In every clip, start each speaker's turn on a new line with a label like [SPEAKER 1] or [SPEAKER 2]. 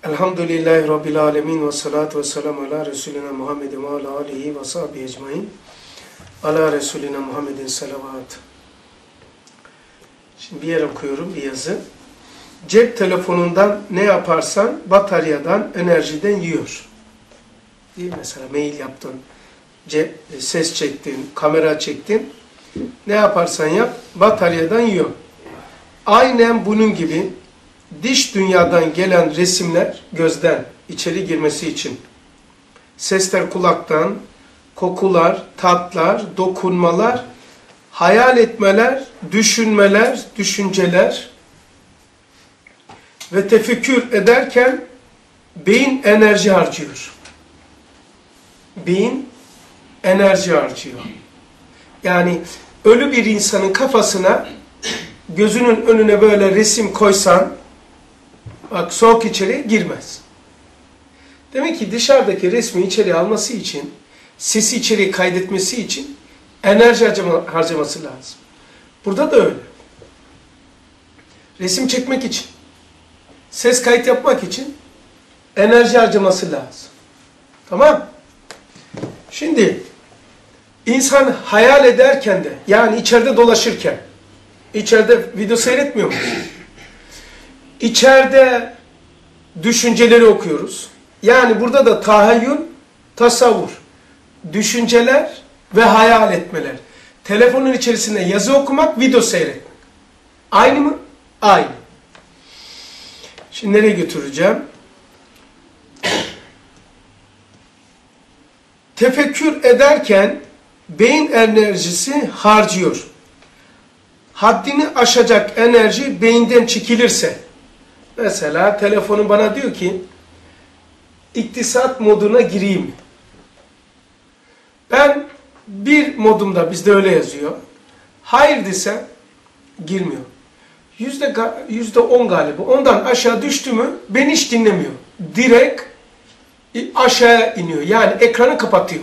[SPEAKER 1] Elhamdülillahi Rabbil alemin ve salatu ve selamu ala Resulina Muhammedin ve ala alihi ve sahbihi ecmain. Ala Resulina Muhammedin salavat. Şimdi bir yer okuyorum, bir yazı. Cep telefonundan ne yaparsan bataryadan, enerjiden yiyor. Değil mi? Mesela mail yaptın, ses çektin, kamera çektin. Ne yaparsan yap, bataryadan yiyor. Aynen bunun gibi dış dünyadan gelen resimler gözden içeri girmesi için, sesler kulaktan, kokular, tatlar, dokunmalar, hayal etmeler, düşünmeler, düşünceler ve tefekkür ederken beyin enerji harcıyor. Beyin enerji harcıyor. Yani ölü bir insanın kafasına, gözünün önüne böyle resim koysan, bak soğuk içeri girmez. Demek ki dışarıdaki resmi içeri alması için, sesi içeri kaydetmesi için enerji harcaması lazım. Burada da öyle. Resim çekmek için, ses kayıt yapmak için enerji harcaması lazım. Tamam? Şimdi insan hayal ederken de, yani içeride dolaşırken, içeride video seyretmiyor muyuz? İçeride düşünceleri okuyoruz. Yani burada da tahayyül, tasavvur, düşünceler ve hayal etmeler. Telefonun içerisinde yazı okumak, video seyretmek. Aynı mı? Aynı. Şimdi nereye götüreceğim? Tefekkür ederken beyin enerjisi harcıyor. Haddini aşacak enerji beyinden çekilirse, mesela telefonun bana diyor ki, iktisat moduna gireyim. Ben bir modumda, bizde öyle yazıyor. Hayır desem, girmiyor. %10 galiba. Ondan aşağı düştü mü, beni hiç dinlemiyor. Direkt aşağıya iniyor. Yani ekranı kapatıyor.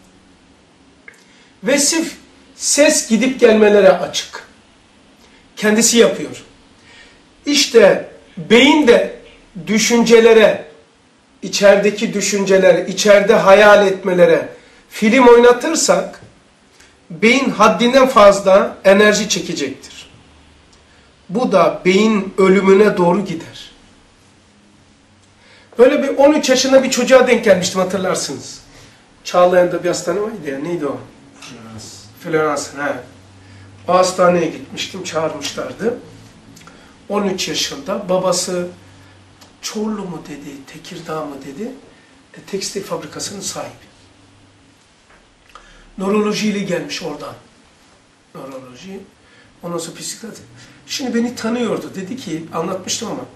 [SPEAKER 1] Ve sırf ses gidip gelmelere açık. Kendisi yapıyor. İşte beyin de düşüncelere, içerideki düşüncelere, içeride hayal etmelere film oynatırsak, beyin haddinden fazla enerji çekecektir. Bu da beyin ölümüne doğru gider. Böyle bir 13 yaşında bir çocuğa denk gelmiştim, hatırlarsınız. Çağlayan'da bir hastane vardı ya, neydi o? Florence. O hastaneye gitmiştim, çağırmışlardı. 13 yaşında, babası Çorlu mu dedi, Tekirdağ mı dedi, tekstil fabrikasının sahibi. Nörolojiyle gelmiş oradan. Nöroloji, ondan sonra psikiyatri. Şimdi beni tanıyordu, dedi ki, anlatmıştım ama,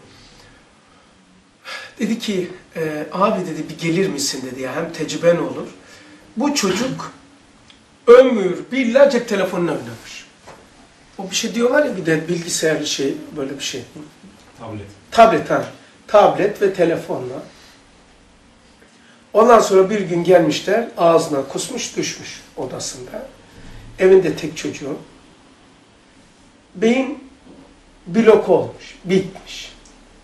[SPEAKER 1] dedi ki, abi dedi bir gelir misin dedi ya, hem tecrüben olur. Bu çocuk ömür billah cep telefonuna oynamış. O bir şey diyorlar ya, bir de bilgisayarlı şey, böyle bir şey.
[SPEAKER 2] Tablet.
[SPEAKER 1] Tablet ha. Tablet ve telefonla. Ondan sonra bir gün gelmişler, ağzına kusmuş düşmüş odasında. Evinde tek çocuğu. Beyin blok olmuş, bitmiş.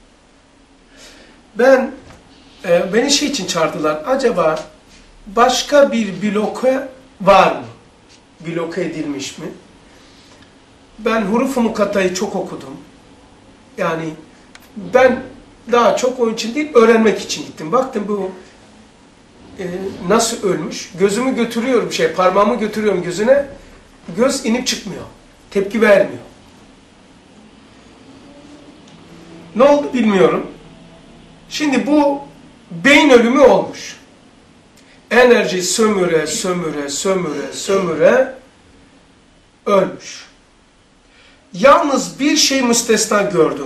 [SPEAKER 1] Beni şey için çağırdılar, acaba başka bir bloke var mı? Bloke edilmiş mi? Ben huruf-u mukattayı çok okudum. Yani ben daha çok onun için değil, öğrenmek için gittim. Baktım bu nasıl ölmüş? Gözümü götürüyorum, parmağımı götürüyorum gözüne. Göz inip çıkmıyor. Tepki vermiyor. Ne oldu bilmiyorum. Şimdi bu beyin ölümü olmuş. Enerji sömüre, sömüre, sömüre, sömüre ölmüş. Yalnız bir şey müstesna gördüm.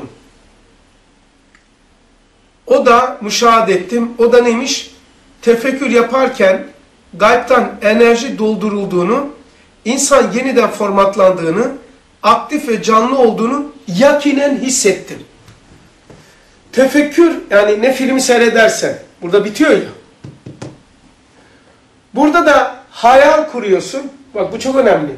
[SPEAKER 1] O da müşahede ettim. O da neymiş? Tefekkür yaparken gaybtan enerji doldurulduğunu, insan yeniden formatlandığını, aktif ve canlı olduğunu yakinen hissettim. Tefekkür, yani ne filmi seyredersen, burada bitiyor ya. Burada da hayal kuruyorsun. Bak bu çok önemli.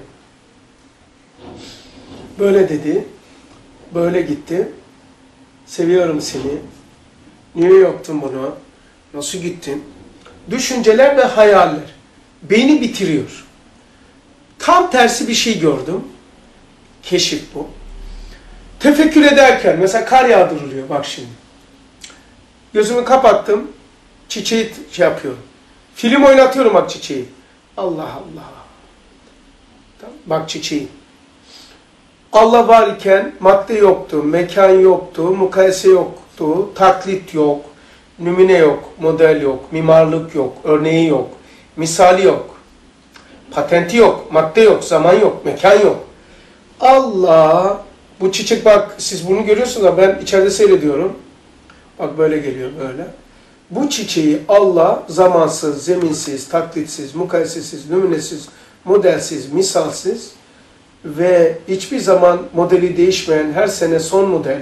[SPEAKER 1] Böyle dedi, böyle gitti. Seviyorum seni. Niye yaptın bunu? Nasıl gittin? Düşünceler ve hayaller. Beyni bitiriyor. Tam tersi bir şey gördüm. Keşif bu. Tefekkür ederken, mesela kar yağdırılıyor, bak şimdi. Gözümü kapattım, çiçeği şey yapıyorum. Film oynatıyorum bak çiçeği. Allah Allah. Bak çiçeği. Allah varken madde yoktu, mekan yoktu, mukayese yoktu, taklit yok, nümune yok, model yok, mimarlık yok, örneği yok, misali yok, patenti yok, madde yok, zaman yok, mekan yok. Allah, bu çiçek bak siz bunu görüyorsunuz ama ben içeride seyrediyorum. Bak böyle geliyor böyle. Bu çiçeği Allah zamansız, zeminsiz, taklitsiz, mukayesesiz, nümunesiz, modelsiz, misalsiz ve hiçbir zaman modeli değişmeyen her sene son model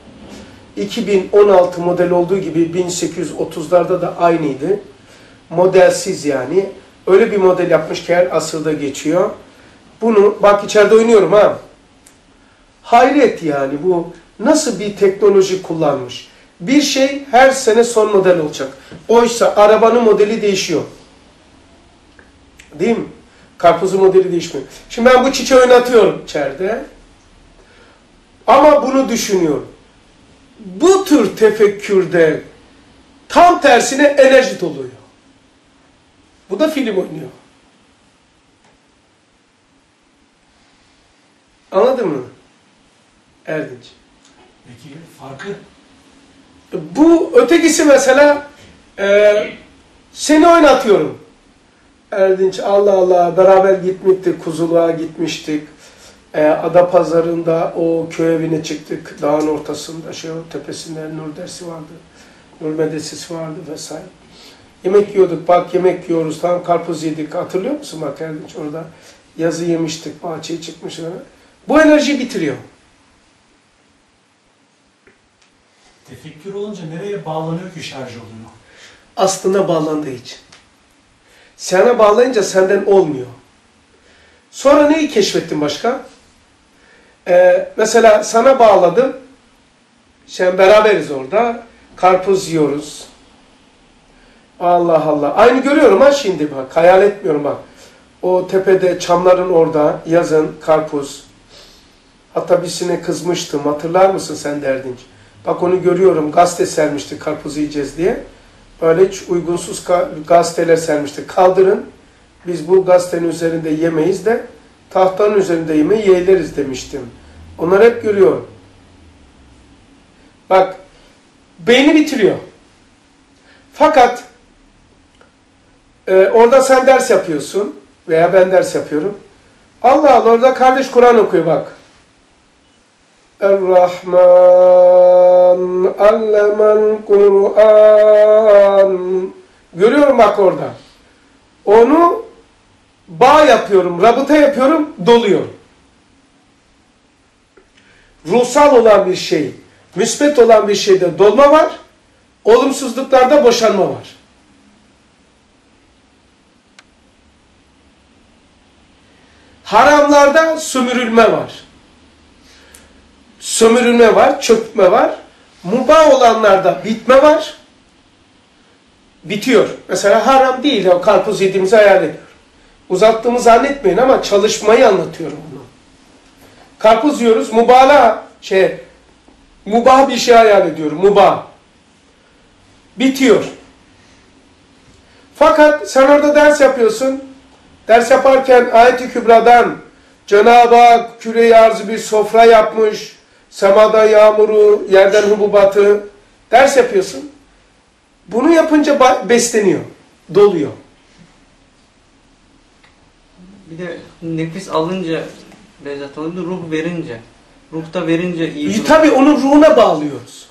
[SPEAKER 1] 2016 model olduğu gibi 1830'larda da aynıydı. Modelsiz yani. Öyle bir model yapmış ki her asırda geçiyor. Bunu bak içeride oynuyorum ha. Hayret yani bu nasıl bir teknoloji kullanmış. Bir şey her sene son model olacak. Oysa arabanın modeli değişiyor. Değil mi? Karpuzun modeli değişmiyor. Şimdi ben bu çiçeği oynatıyorum içeride. Ama bunu düşünüyorum. Bu tür tefekkürde tam tersine enerji doluyor. Bu da film oynuyor. Anladın mı? Erdinç.
[SPEAKER 2] Peki farkı?
[SPEAKER 1] Bu ötekisi mesela seni oynatıyorum. Erdinç Allah Allah beraber gitmiştik, Kuzuluğa gitmiştik. Adapazarı'nda o köy evine çıktık. Dağın ortasında tepesinde Nur dersi vardı. Nur medresesi vardı vesaire. Yemek yiyorduk. Bak yemek yiyoruz. Tam karpuz yedik. Hatırlıyor musun bak Erdinç orada? Yazı yemiştik. Bahçeye çıkmış. Bu enerjiyi bitiriyor.
[SPEAKER 2] Tefekkür olunca nereye bağlanıyor ki şarj oluyor?
[SPEAKER 1] Aslına bağlandığı için. Sana bağlayınca senden olmuyor. Sonra neyi keşfettin başka? Mesela sana bağladım. Sen beraberiz orada. Karpuz yiyoruz. Allah Allah. Aynı görüyorum ha şimdi bak. Hayal etmiyorum bak. O tepede çamların orada yazın karpuz. Hatta birisine kızmıştım. Hatırlar mısın sen Erdinç? Bak onu görüyorum. Gazete sermişti karpuz yiyeceğiz diye. Böyle hiç uygunsuz gazeteler sermişti. Kaldırın. Biz bu gazetenin üzerinde yemeyiz de tahtanın üzerinde yemeği yeğleriz demiştim. Onları hep görüyorum. Bak beyni bitiriyor. Fakat orada sen ders yapıyorsun veya ben ders yapıyorum. Allah Allah orada kardeş Kur'an okuyor bak. Er-Rahman allemel Kur'an. Görüyorum bak orada. Onu bağ yapıyorum, rabıta yapıyorum, doluyor. Ruhsal olan bir şey, müsbet olan bir şeyde dolma var, olumsuzluklarda boşanma var. Haramlarda sömürülme var. Sömürülme var, çökme var. Mubah olanlarda bitme var. Bitiyor. Mesela haram değil, o karpuz yediğimizi hayal ediyor. Uzattığımı zannetmeyin ama çalışmayı anlatıyorum bunu. Karpuz yiyoruz, mubah bir şey hayal ediyorum, mubah. Bitiyor. Fakat sen orada ders yapıyorsun. Ders yaparken Ayet-i Kübra'dan Cenab-ı Hak küre-i arzı bir sofra yapmış. Semadan yağmuru, yerden hububatı. Ders yapıyorsun. Bunu yapınca besleniyor, doluyor.
[SPEAKER 3] Bir de nefis alınca lezzet alınca, ruh verince. Ruhta verince iyi.
[SPEAKER 1] Tabii onun ruhuna bağlıyoruz.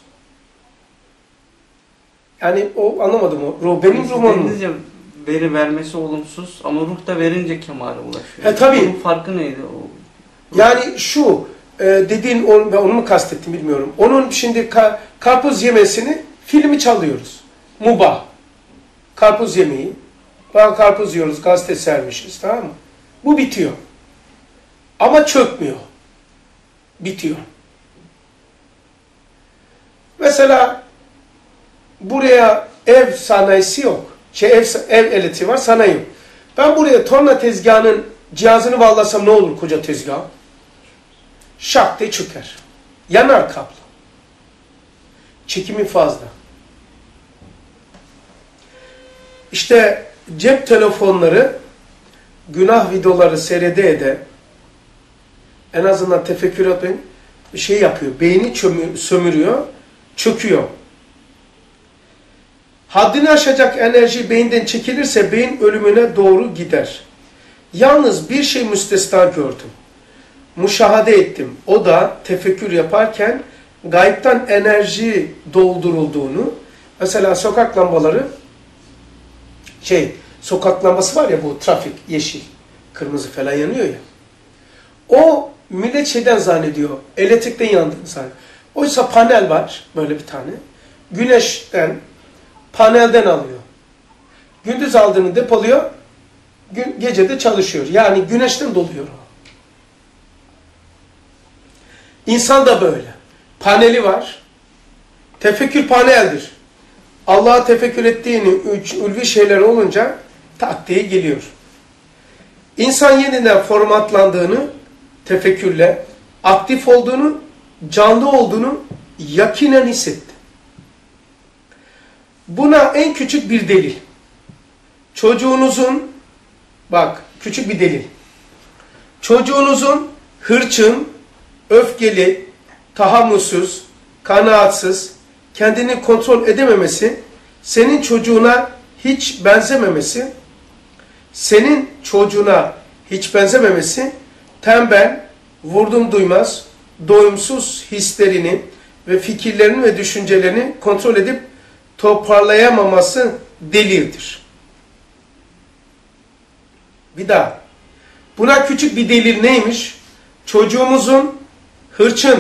[SPEAKER 1] Yani o anlamadım o. Ruh, benim ruhum.
[SPEAKER 3] Veri vermesi olumsuz ama ruhta verince kemale ulaşıyor.
[SPEAKER 1] Tabii.
[SPEAKER 3] Onun farkı neydi o?
[SPEAKER 1] Yani şu dediğin ben onu mu kastettim bilmiyorum. Onun şimdi karpuz yemesini filmi çalıyoruz. Mubah. Karpuz yemeği. Karpuz yiyoruz, gazete sermişiz, tamam mı? Bu bitiyor. Ama çökmüyor. Bitiyor. Mesela buraya ev sanayisi yok. Ev elektriği var, sanayi yok. Ben buraya torna tezgahının cihazını bağlasam ne olur koca tezgah? Şak diye çöker. Yanar kablo. Çekimi fazla. İşte cep telefonları günah videoları seyrede ede en azından tefekkür etmeyin bir şey yapıyor. Beyni sömürüyor, çöküyor. Haddini aşacak enerji beyinden çekilirse beyin ölümüne doğru gider. Yalnız bir şey müstesna gördüm. Müşahede ettim. O da tefekkür yaparken gayipten enerji doldurulduğunu, mesela sokak lambaları, sokak lambası var ya, bu trafik, yeşil, kırmızı falan yanıyor ya. O millet şeyden zannediyor, elektrikten yandığını zannediyor. Oysa panel var, böyle bir tane. Güneşten, panelden alıyor. Gündüz aldığını depoluyor, gece de çalışıyor. Yani güneşten doluyor o. İnsan da böyle. Paneli var. Tefekkür paneldir. Allah'a tefekkür ettiğini, ulvi şeyler olunca tak diye geliyor. İnsan yeniden formatlandığını, tefekkürle, aktif olduğunu, canlı olduğunu yakinen hissetti. Buna en küçük bir delil. Çocuğunuzun, bak küçük bir delil. Çocuğunuzun hırçın, öfkeli, tahammülsüz, kanaatsız, kendini kontrol edememesi, senin çocuğuna hiç benzememesi, tembel, vurdum duymaz, doyumsuz hislerini ve fikirlerini ve düşüncelerini kontrol edip toparlayamaması delildir. Bir daha. Buna küçük bir delil neymiş? Çocuğumuzun hırçın,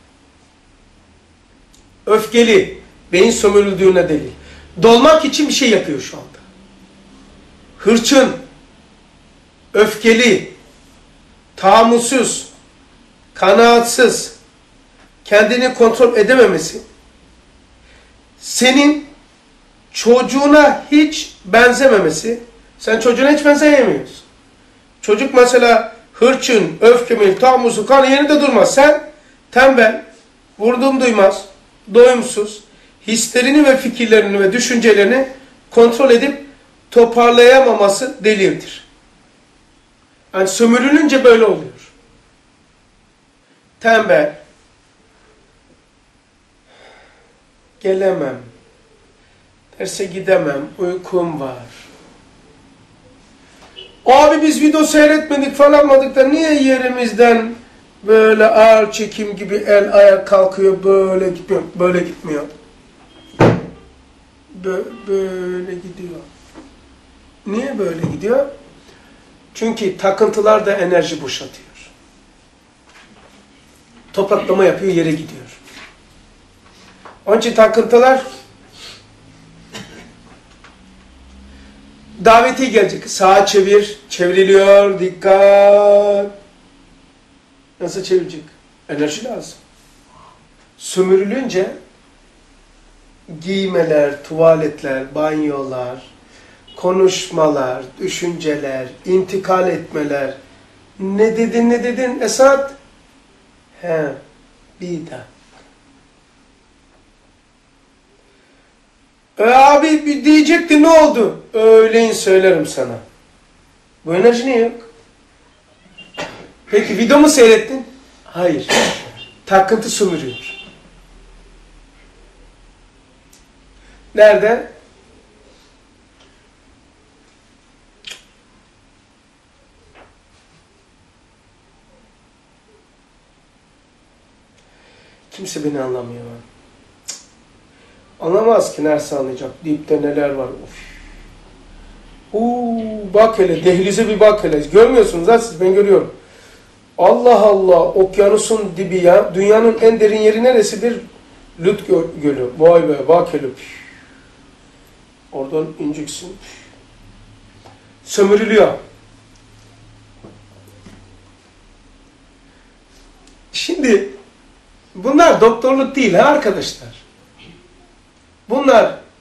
[SPEAKER 1] öfkeli, beyin sömürüldüğüne delil. Dolmak için bir şey yapıyor şu anda. Hırçın, öfkeli, tahammülsüz, kanaatsız, kendini kontrol edememesi, senin çocuğuna hiç benzememesi, sen çocuğuna hiç benzeyemiyorsun. Çocuk mesela hırçın, öfkeli, tahammülsüz, kan yerinde durmaz. Sen tembel, vurdum duymaz, doyumsuz, hislerini ve fikirlerini ve düşüncelerini kontrol edip toparlayamaması delildir. Yani sömürülünce böyle oluyor. Tembel, gelemem, derse gidemem, uykum var. Abi biz video seyretmedik falanmadık da niye yerimizden böyle ağır çekim gibi el ayak kalkıyor, böyle gitmiyor, böyle gitmiyor. Böyle gidiyor. Niye böyle gidiyor? Çünkü takıntılar da enerji boşaltıyor. Topraklama yapıyor, yere gidiyor. Onun için takıntılar daveti gelecek. Sağa çevir, çevriliyor, dikkat. Nasıl çevirecek? Enerji lazım. Sömürülünce giymeler, tuvaletler, banyolar, konuşmalar, düşünceler, intikal etmeler. Ne dedin Esad? Bir daha. Abi diyecekti, ne oldu? Öğleyin söylerim sana. Bu enerji ne yok? Peki video mu seyrettin? Hayır. Takıntı sömürüyor. Nerede? Kimse beni anlamıyor. Anlamaz ki, neresi anlayacak? Dipte neler var? Bak hele, dehlize bir bak hele. Görmüyorsunuz ha siz, ben görüyorum. Allah Allah, okyanusun dibi ya. Dünyanın en derin yeri neresidir? Lut Gölü. Vay be, bak hele. Oradan inciksin. Sömürülüyor. Şimdi bunlar doktorluk değil ha arkadaşlar. Bunlar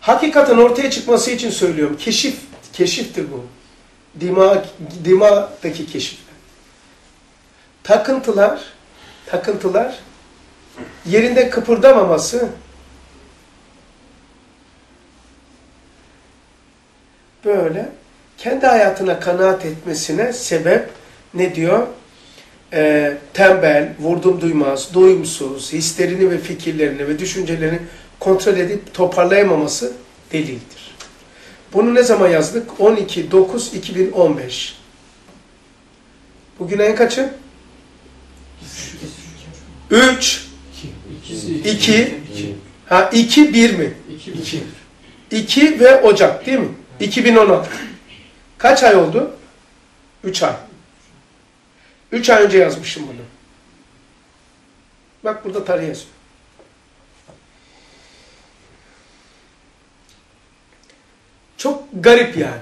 [SPEAKER 1] Hakikatin ortaya çıkması için söylüyorum. Keşiftir bu. Dima'daki keşifler. Takıntılar yerinde kıpırdamaması böyle kendi hayatına kanaat etmesine sebep ne diyor? Tembel, vurdum duymaz, doyumsuz, hislerini ve fikirlerini ve düşüncelerini kontrol edip toparlayamaması delildir. Bunu ne zaman yazdık? 12.9.2015. Bugün ayın kaçı? 3, 2, 2, 1 mi? 2 ve Ocak değil mi? 2016. Kaç ay oldu? 3 ay. 3 ay önce yazmışım bunu. Bak burada tarih yazıyor. Çok garip yani.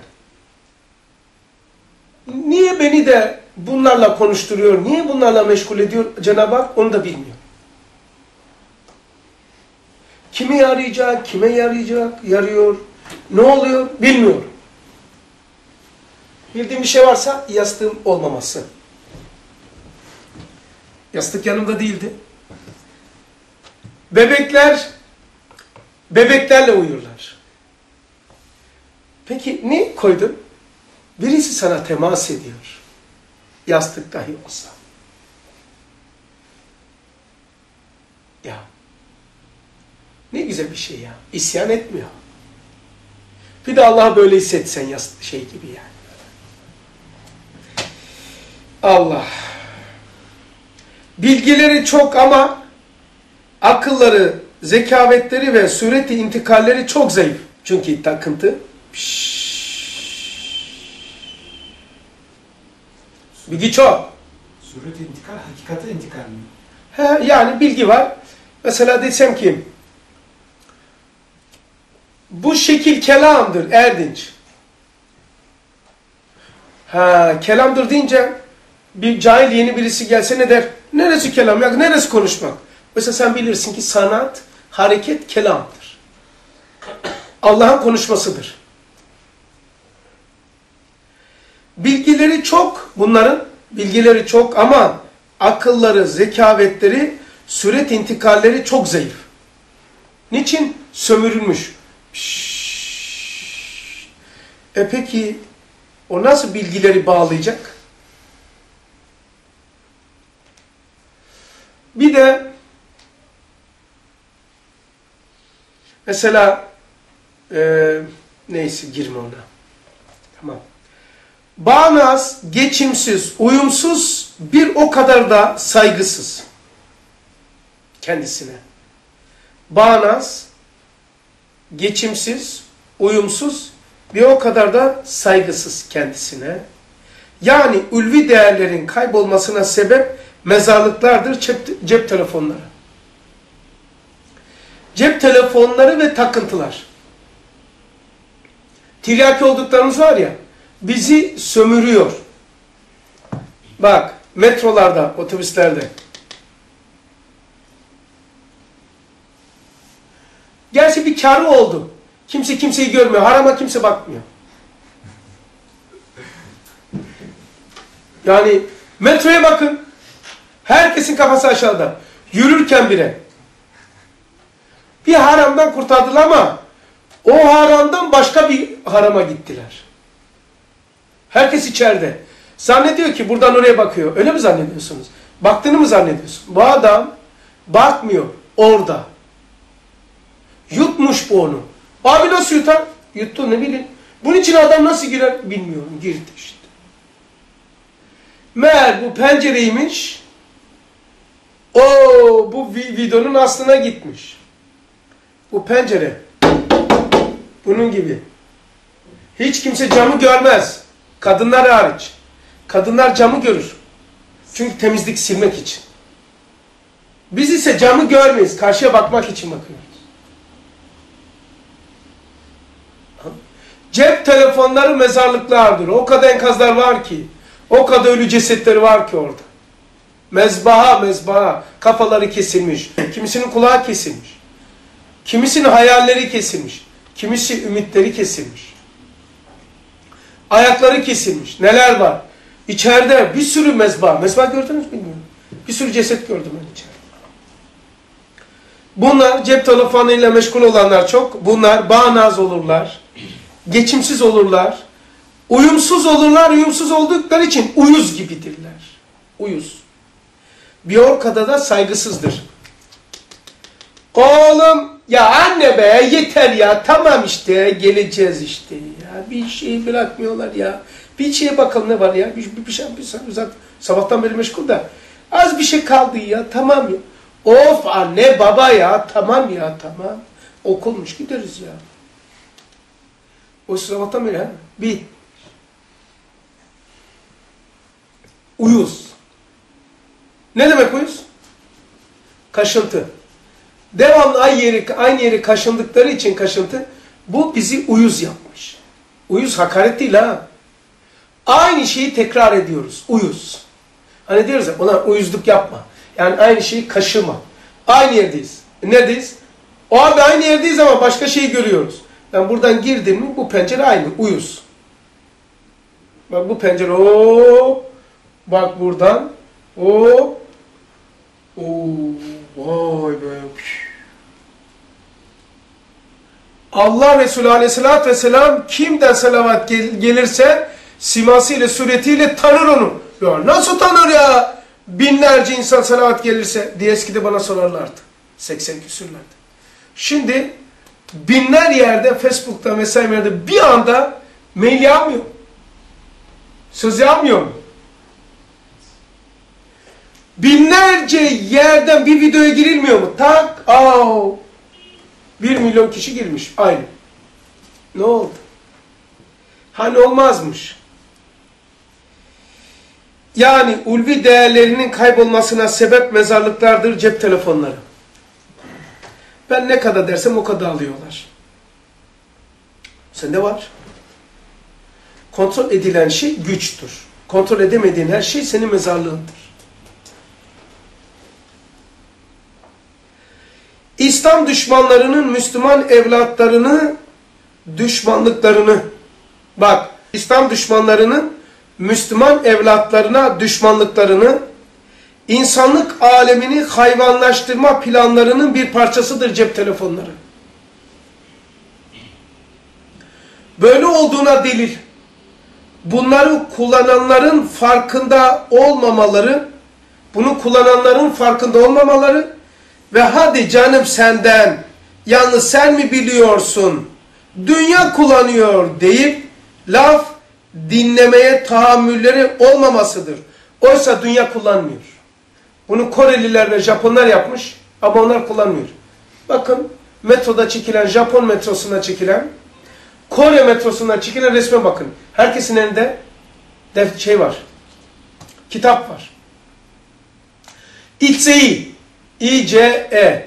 [SPEAKER 1] Niye beni de bunlarla konuşturuyor, niye bunlarla meşgul ediyor Cenab-ı Hak onu da bilmiyor. Kimi yarayacak, kime yarıyor, ne oluyor bilmiyor. Bildiğim bir şey varsa yastığım olmaması. Yastık yanımda değildi. Bebeklerle uyurlar. Peki ne koydun? Birisi sana temas ediyor. Yastık dahi olsa. Ya. Ne güzel bir şey ya. İsyan etmiyor. Bir de Allah'a böyle hissetsen şey gibi yani. Allah. Bilgileri çok ama akılları, zekavetleri ve sureti intikalleri çok zayıf. Çünkü takıntı. Bilgi çok.
[SPEAKER 2] Sureti intikal, hakikate intikal mi?
[SPEAKER 1] Yani bilgi var. Mesela desem ki bu şekil kelamdır Erdinç. Kelamdır deyince bir cahil yeni birisi gelse ne der? Neresi kelam ya? Neresi konuşmak? Mesela sen bilirsin ki sanat, hareket kelamdır. Allah'ın konuşmasıdır. Bilgileri çok bunların. Bilgileri çok ama akılları, zekavetleri, süret intikalleri çok zayıf. Niçin? Sömürülmüş. Peki o nasıl bilgileri bağlayacak? Bir de mesela neyse girme ona. Tamam. Bağnaz, geçimsiz, uyumsuz, bir o kadar da saygısız kendisine. Bağnaz, geçimsiz, uyumsuz, bir o kadar da saygısız kendisine. Yani ulvi değerlerin kaybolmasına sebep mezarlıklardır, cep telefonları. Cep telefonları ve takıntılar. Tiryaki olduklarımız var ya, bizi sömürüyor. Bak, metrolarda, otobüslerde. Gerçi bir kârı oldu. Kimse kimseyi görmüyor. Harama kimse bakmıyor. Yani metroya bakın. Herkesin kafası aşağıda. Yürürken bile. Bir haramdan kurtardılar ama o haramdan başka bir harama gittiler. Herkes içeride. Zannediyor ki buradan oraya bakıyor. Öyle mi zannediyorsunuz? Baktığını mı zannediyorsun? Bu adam bakmıyor. Orada. Yutmuş bu onu. Abi nasıl yutar? Yuttu ne bileyim. Bunun için adam nasıl girer? Bilmiyorum. Girdi işte. Meğer bu pencereymiş. Bu videonun aslına gitmiş. Bu pencere. Bunun gibi. Hiç kimse camı görmez. Kadınlar hariç. Kadınlar camı görür. Çünkü temizlik silmek için. Biz ise camı görmeyiz. Karşıya bakmak için bakıyoruz. Cep telefonları mezarlıklardır. O kadar enkazlar var ki. O kadar ölü cesetleri var ki orada. Mezbaha. Kafaları kesilmiş. Kimisinin kulağı kesilmiş. Kimisinin hayalleri kesilmiş. Kimisi ümitleri kesilmiş. Ayakları kesilmiş. Neler var? İçeride bir sürü mezba. Mezba gördünüz mü bilmiyorum. Bir sürü ceset gördüm ben içeride. Bunlar cep telefonuyla meşgul olanlar çok. Bunlar bağnaz olurlar. Geçimsiz olurlar. Uyumsuz olurlar. Uyumsuz oldukları için uyuz gibidirler. Uyuz. Bir orkada da saygısızdır. Oğlum ya anne be yeter ya tamam işte geleceğiz işte ya bir şey bırakmıyorlar ya. Bir şeye bakalım ne var ya bir şey zaten sabahtan beri meşgul da az bir şey kaldı ya tamam ya. Of anne baba ya tamam ya tamam. Okulmuş gideriz ya. O sabahtan beri ha bir uyuz. Ne demek uyuz? Kaşıntı. Devamlı aynı yeri kaşındıkları için kaşıntı, bu bizi uyuz yapmış. Uyuz hakaret değil ha. Aynı şeyi tekrar ediyoruz. Uyuz. Hani diyoruz ya, ona uyuzluk yapma. Yani aynı şeyi kaşıma. Aynı yerdeyiz. Neredeyiz? O anda aynı yerdeyiz ama başka şeyi görüyoruz. Yani buradan girdin mi bu pencere aynı. Uyuz. Bak bu pencere hop. Bak buradan hop. Vay be. Allah Resulü Aleyhisselatü Vesselam kimden salavat gelirse simasıyla, suretiyle tanır onu. Ya nasıl tanır ya? Binlerce insan salavat gelirse diye eskide bana sorarlardı. 80 küsürlerde. Şimdi binler yerde, Facebook'ta vesairelerde bir anda mail yağmıyor. Söz yağmıyor mu? Binlerce yerden bir videoya girilmiyor mu? Tak, 1 milyon kişi girmiş. Aynı. Ne oldu? Hani olmazmış. Yani ulvi değerlerinin kaybolmasına sebep mezarlıklardır cep telefonları. Ben ne kadar dersem o kadar alıyorlar. Sende var. Kontrol edilen şey güçtür. Kontrol edemediğin her şey senin mezarlığındır. İslam düşmanlarının Müslüman evlatlarını, düşmanlıklarını, bak İslam düşmanlarının Müslüman evlatlarına düşmanlıklarını, insanlık alemini hayvanlaştırma planlarının bir parçasıdır cep telefonları. Böyle olduğuna delil, bunları kullananların farkında olmamaları, ve hadi canım senden, yalnız sen mi biliyorsun, dünya kullanıyor deyip laf dinlemeye tahammülleri olmamasıdır. Oysa dünya kullanmıyor. Bunu Koreliler ve Japonlar yapmış ama onlar kullanmıyor. Bakın metroda çekilen, Japon metrosunda çekilen, Kore metrosunda çekilen resme bakın. Herkesin elinde şey var, kitap var. İTSE'yi İCE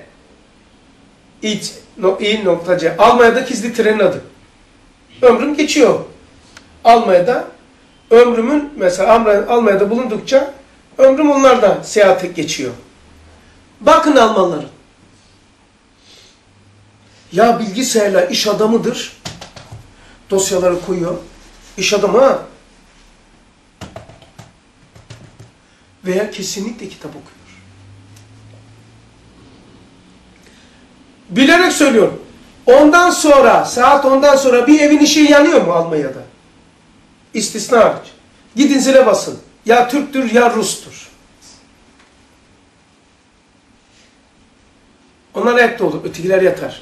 [SPEAKER 1] İ.C Almanya'da gizli trenin adı. Ömrüm geçiyor. Almanya'da ömrümün mesela Almanya'da bulundukça ömrüm onlardan seyahate geçiyor. Bakın Almanların. Ya bilgisayarla iş adamıdır. Dosyaları koyuyor. İş adamı ha. Veya kesinlikle kitap okuyor. Bilerek söylüyorum. Saat 10'dan sonra bir evin ışığı yanıyor mu Almanya'da? İstisna hariç. Gidin zile basın. Ya Türktür ya Rus'tur. Onlar ayakta olur. Ötekiler yatar.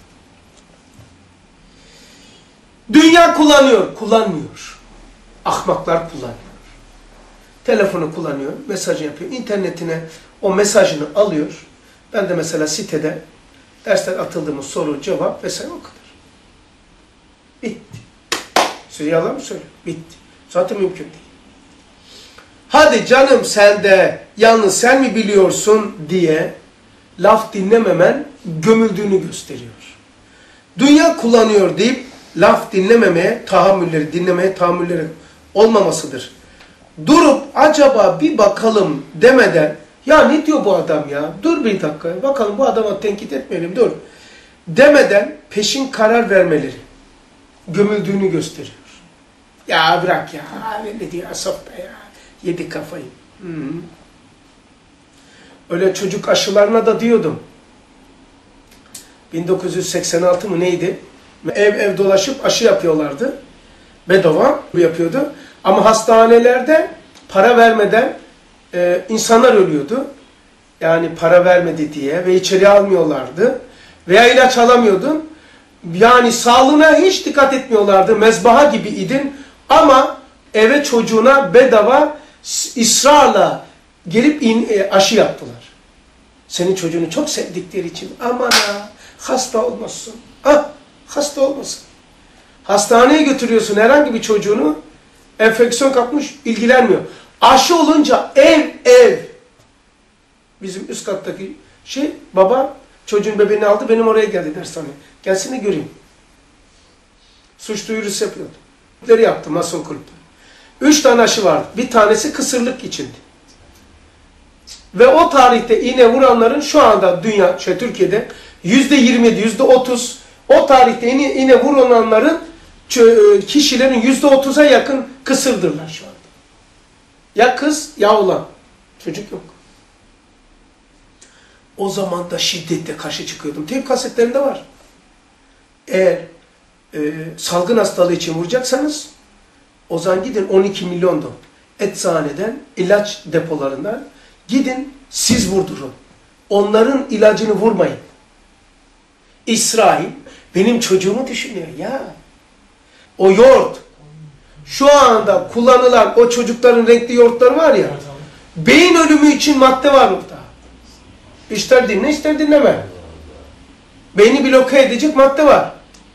[SPEAKER 1] Dünya kullanıyor. Kullanmıyor. Ahmaklar kullanıyor. Telefonu kullanıyor. Mesajı yapıyor. İnternetine o mesajını alıyor. Ben de mesela sitede dersler atıldığımız soru, cevap vesaire o kadar. Bitti. Size yalan mı söylüyor? Bitti. Zaten mümkün değil. Hadi canım sen de yalnız sen mi biliyorsun diye laf dinlememen gömüldüğünü gösteriyor. Dünya kullanıyor deyip laf dinlemeye tahammülleri olmamasıdır. Durup acaba bir bakalım demeden ya ne diyor bu adam ya? Dur bir dakika. Bakalım bu adama tenkit etmeyelim. Dur. demeden peşin karar vermeleri gömüldüğünü gösteriyor. Ya bırak ya, ne diyor Asaf da ya, yedi kafayı. Öyle çocuk aşılarına da diyordum. 1986 mı neydi? Ev ev dolaşıp aşı yapıyorlardı. Bedava yapıyordu. Ama hastanelerde para vermeden insanlar ölüyordu. Yani para vermedi diye ve içeri almıyorlardı. Veya ilaç alamıyordun. Yani sağlığına hiç dikkat etmiyorlardı. Mezbaha gibi idin. Ama eve çocuğuna bedava ısrarla gelip aşı yaptılar. Senin çocuğunu çok sevdikleri için. Aman ha, hasta olmasın. Ah, hasta olmasın. Hastaneye götürüyorsun herhangi bir çocuğunu, enfeksiyon kapmış, ilgilenmiyor. Aşı olunca ev. Bizim üst kattaki baba çocuğun bebeğini aldı, benim oraya geldi dershaneye. Gelsin de göreyim. Suç duyurusu yapıyordu. Yaptı mason kulüpte. 3 tane aşı vardı. Bir tanesi kısırlık içindi. Ve o tarihte iğne vuranların şu anda Türkiye'de %27, %30 o tarihte iğne vuranların kişilerin %30'a yakın kısırdırlar şu anda. Ya kız ya oğlan. Çocuk yok. O zaman da şiddetle karşı çıkıyordum. Teyp kasetlerinde var. Eğer salgın hastalığı için vuracaksanız o zaman gidin 12 milyon eczaneden, ilaç depolarından gidin siz vurdurun. Onların ilacını vurmayın. İsrail benim çocuğumu düşünüyor ya. O yoğurt, şu anda kullanılan o çocukların renkli yoğurtları var ya, beyin ölümü için madde var orada. İster dinle ister dinleme. Beyni bloke edecek madde var.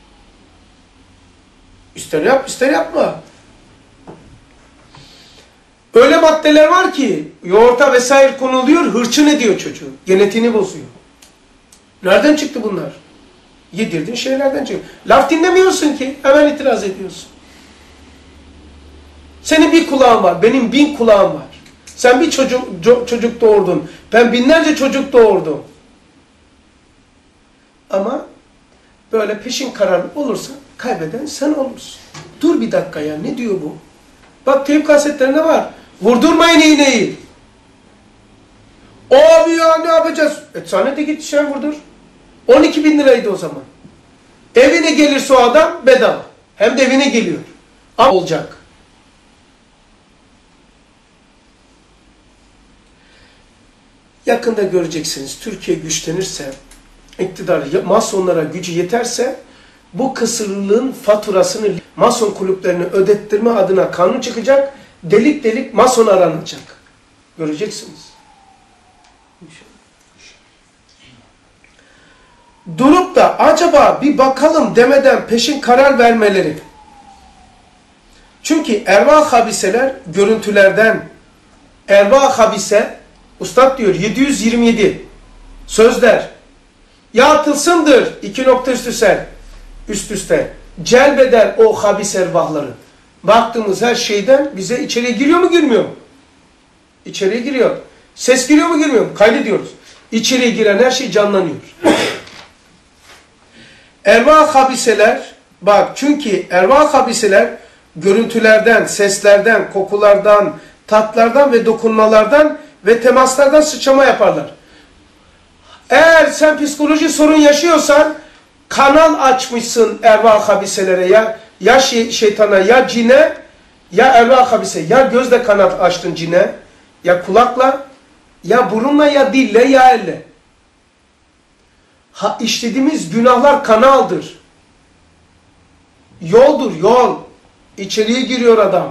[SPEAKER 1] İster yap ister yapma. Öyle maddeler var ki yoğurta vesaire konuluyor, hırçın ediyor çocuğu. Genetiğini bozuyor. Nereden çıktı bunlar? Yedirdiğin şeylerden çıktı. Laf dinlemiyorsun ki hemen itiraz ediyorsun. Senin bir kulağın var, benim 1000 kulağım var. Sen bir çocuk doğurdun, ben binlerce çocuk doğurdum. Ama böyle peşin karar olursa kaybeden sen olursun. Dur bir dakika ya, ne diyor bu? Bak teyp kasetlerinde var. Vurdurmayın iğneyi. Abi ya ne yapacağız? Eczanede git sen vurdur. 12.000 liraydı o zaman. Evine gelirse o adam bedava. Hem de evine geliyor. Ama olacak. Yakında göreceksiniz. Türkiye güçlenirse, iktidar masonlara gücü yeterse bu kısırlığın faturasını mason kulüplerine ödettirme adına kanun çıkacak. Delik delik mason aranacak. Göreceksiniz. Durup da acaba bir bakalım demeden peşin karar vermeleri. Çünkü ervah habiseler görüntülerden, ervah habise, Ustad diyor 727 sözler. Ya atılsındır 2 nokta üst üste. Celbeder o habis ervahları. Baktığımız her şeyden bize içeriye giriyor mu girmiyor mu? İçeriye giriyor. Ses giriyor mu girmiyor mu? Kaydediyoruz. İçeriye giren her şey canlanıyor. Ervah habiseler, bak çünkü ervah habiseler görüntülerden, seslerden, kokulardan, tatlardan ve dokunmalardan ve temaslardan sıçrama yaparlar. Eğer sen psikoloji sorun yaşıyorsan kanal açmışsın ervah habiselere, ya şeytana, ya cine, ya ervah habise, ya gözle kanat açtın cine, ya kulakla, ya burunla, ya dille, ya elle. İşlediğimiz günahlar kanaldır. Yoldur, yol. İçeriye giriyor adam.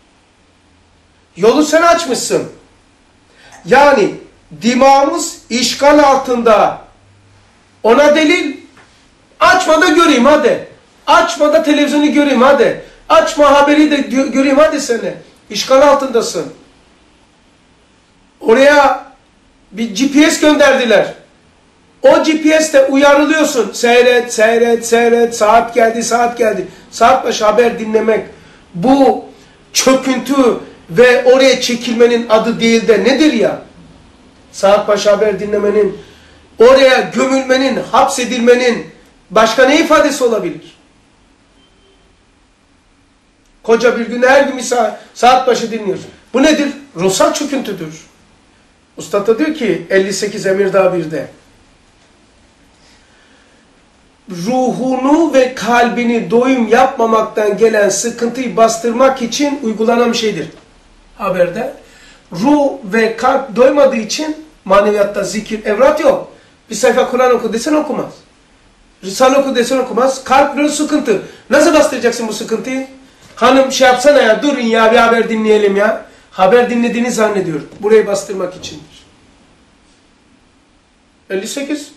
[SPEAKER 1] Yolu sen açmışsın. Yani dimağımız işgal altında. Ona delil, açma da göreyim hadi. Açma da televizyonu göreyim hadi. Açma haberi de göreyim hadi seni. İşgal altındasın. Oraya bir GPS gönderdiler. O GPS'te uyarılıyorsun. Seyret, seyret, seyret. Saat geldi, saat geldi. Saat başı haber dinlemek. Bu çöküntü ve oraya çekilmenin adı değil de nedir ya? Saat başı haber dinlemenin, oraya gömülmenin, hapsedilmenin, Başka ne ifadesi olabilir? Koca bir gün her gün bir saat başı dinliyoruz. Bu nedir? Ruhsal çöküntüdür. Üstad da diyor ki 58 Emirdağ 1'de. Ruhunu ve kalbini doyum yapmamaktan gelen sıkıntıyı bastırmak için uygulanan bir şeydir. Haberde. Ruh ve kalp doymadığı için maneviyatta zikir, evrat yok. Bir sayfa Kur'an oku desen okumaz. Risale oku desen okumaz. Kalp böyle sıkıntı. Nasıl bastıracaksın bu sıkıntıyı? Hanım şey yapsana ya, durun ya bir haber dinleyelim ya. Haber dinlediğini zannediyor. Burayı bastırmak içindir. 58.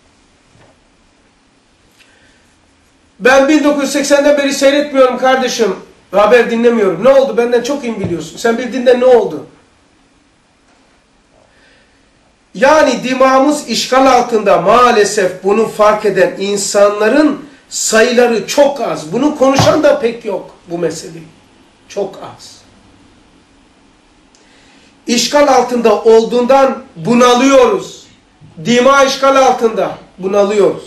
[SPEAKER 1] Ben 1980'den beri seyretmiyorum kardeşim. Haber dinlemiyorum. Ne oldu? Benden çok iyi biliyorsun. Sen bildiğinde ne oldu? Yani dimağımız işgal altında, maalesef bunu fark eden insanların sayıları çok az. Bunu konuşan da pek yok bu meseleyi. Çok az. İşgal altında olduğundan bunalıyoruz. Dima işgal altında bunalıyoruz.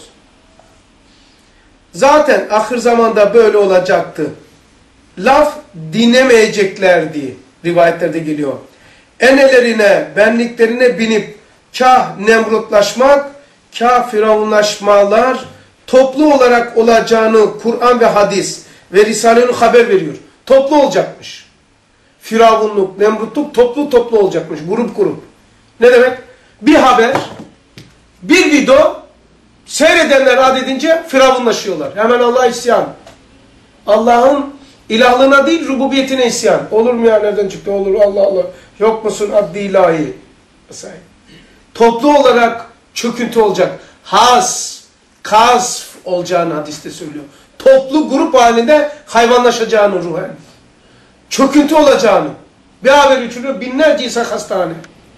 [SPEAKER 1] Zaten ahir zamanda böyle olacaktı. Laf dinlemeyeceklerdi. Rivayetlerde geliyor. Enelerine, benliklerine binip kah nemrutlaşmak, kah firavunlaşmalar toplu olarak olacağını Kur'an ve hadis ve Risale-i Nur haber veriyor. Toplu olacakmış. Firavunluk, nemrutluk toplu olacakmış. Grup grup. Ne demek? Bir haber, bir video seyredenler adedince firavunlaşıyorlar. Hemen Allah'a isyan. Allah'ın ilahlığına değil, rububiyetine isyan. Olur mu ya, nereden çıktı? Olur, Allah Allah. Yok musun adli ilahi? Mesela. Toplu olarak çöküntü olacak. Kasf olacağını hadiste söylüyor. Toplu grup halinde hayvanlaşacağını ruhen. Çöküntü olacağını. Bir haber uçuruyor, binlerce insan hastane.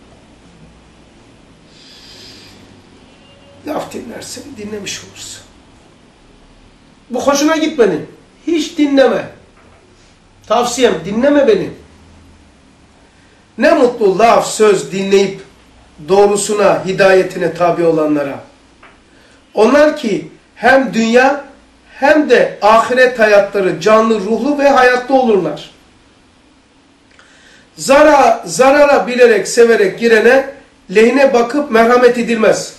[SPEAKER 1] Laf dinlersen dinlemiş olursun. Bu hoşuna gitmedi. Hiç dinleme. Tavsiyem dinleme beni. Ne mutlu laf, söz dinleyip doğrusuna, hidayetine tabi olanlara. Onlar ki hem dünya hem de ahiret hayatları canlı, ruhlu ve hayatta olurlar. Zarara bilerek, severek girene lehine bakıp merhamet edilmez.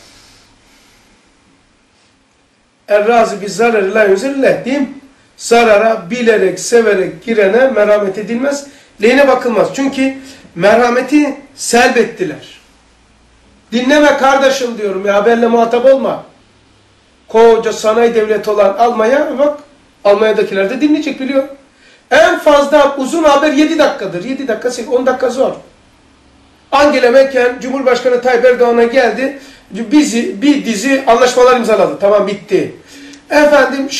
[SPEAKER 1] Er-razi bi zararı la yuzirleh değil mi? Zarara bilerek, severek girene merhamet edilmez. Lehine bakılmaz. Çünkü merhameti selbettiler. Dinleme kardeşim diyorum ya, benimle muhatap olma. Koca sanayi devleti olan Almanya, bak Almanya'dakiler de dinleyecek biliyor. En fazla uzun haber 7 dakikadır. 7 dakika, 10 dakika zor. Angela Merkel, Cumhurbaşkanı Tayyip Erdoğan'a geldi. Bir dizi anlaşmalar imzaladı. Tamam, bitti. Efendim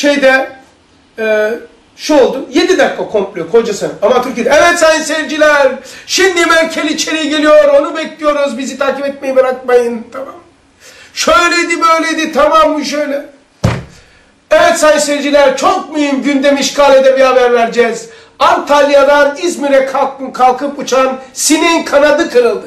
[SPEAKER 1] şu oldu. 7 dakika komple kocası. Ama Türkiye'de evet sayın seyirciler, şimdi Merkel içeri geliyor, onu bekliyoruz, bizi takip etmeyi bırakmayın. Tamam. Şöyleydi böyleydi, tamam mı şöyle. Evet sayın seyirciler, çok mühim gündem işgal eden bir haber vereceğiz. Antalya'dan İzmir'e kalkıp uçan sineğin kanadı kırıldı.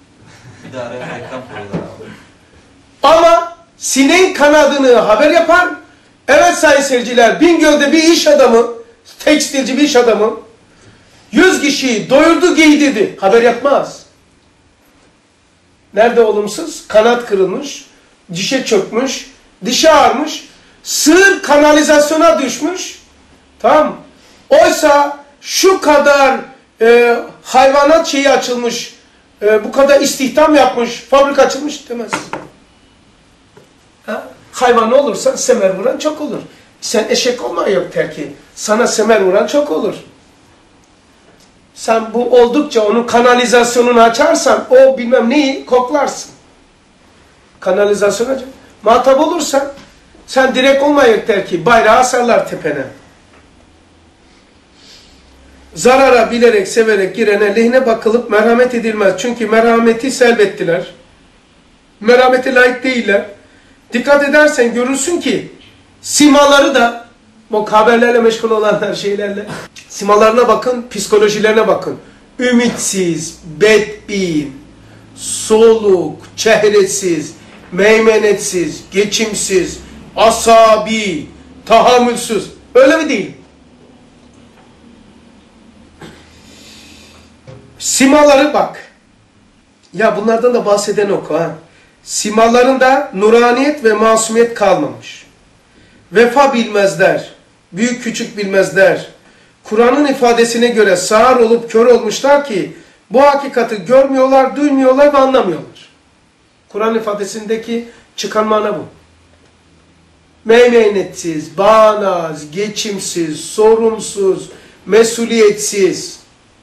[SPEAKER 1] Ama sineğin kanadını haber yapar. Evet sayın seyirciler, Bingöl'de bir iş adamı, tekstilci bir iş adamı 100 kişiyi doyurdu, giydirdi. Haber yapmaz. Nerede olumsuz? Kanat kırılmış, dişe çökmüş, dişe ağrmış, sığır kanalizasyona düşmüş. Tamam. Oysa şu kadar hayvanat şeyi açılmış, bu kadar istihdam yapmış, fabrika açılmış demez. Ha? Hayvan olursan semer vuran çok olur. Sen eşek olma yok terki. Sana semer vuran çok olur. Sen bu oldukça onun kanalizasyonunu açarsan o bilmem neyi koklarsın. Kanalizasyon açar. Muhatap olursan sen direkt olma yok terki. Bayrağı asarlar tepene. Zarara bilerek, severek girene lehine bakılıp merhamet edilmez. Çünkü merhameti selbettiler. Merhamete layık değiller. Dikkat edersen görürsün ki simaları da, bu haberlerle meşgul olanlar şeylerle, simalarına bakın, psikolojilerine bakın. Ümitsiz, bedbin, soluk, çehresiz, meymenetsiz, geçimsiz, asabi, tahammülsüz. Öyle mi değil? Simaları bak. Ya bunlardan da bahseden oku ha. Simalarında nuraniyet ve masumiyet kalmamış. Vefa bilmezler. Büyük küçük bilmezler. Kur'an'ın ifadesine göre sağır olup kör olmuşlar ki bu hakikati görmüyorlar, duymuyorlar ve anlamıyorlar. Kur'an ifadesindeki çıkan mana bu. Meymenetsiz, bağnaz, geçimsiz, sorumsuz, mesuliyetsiz.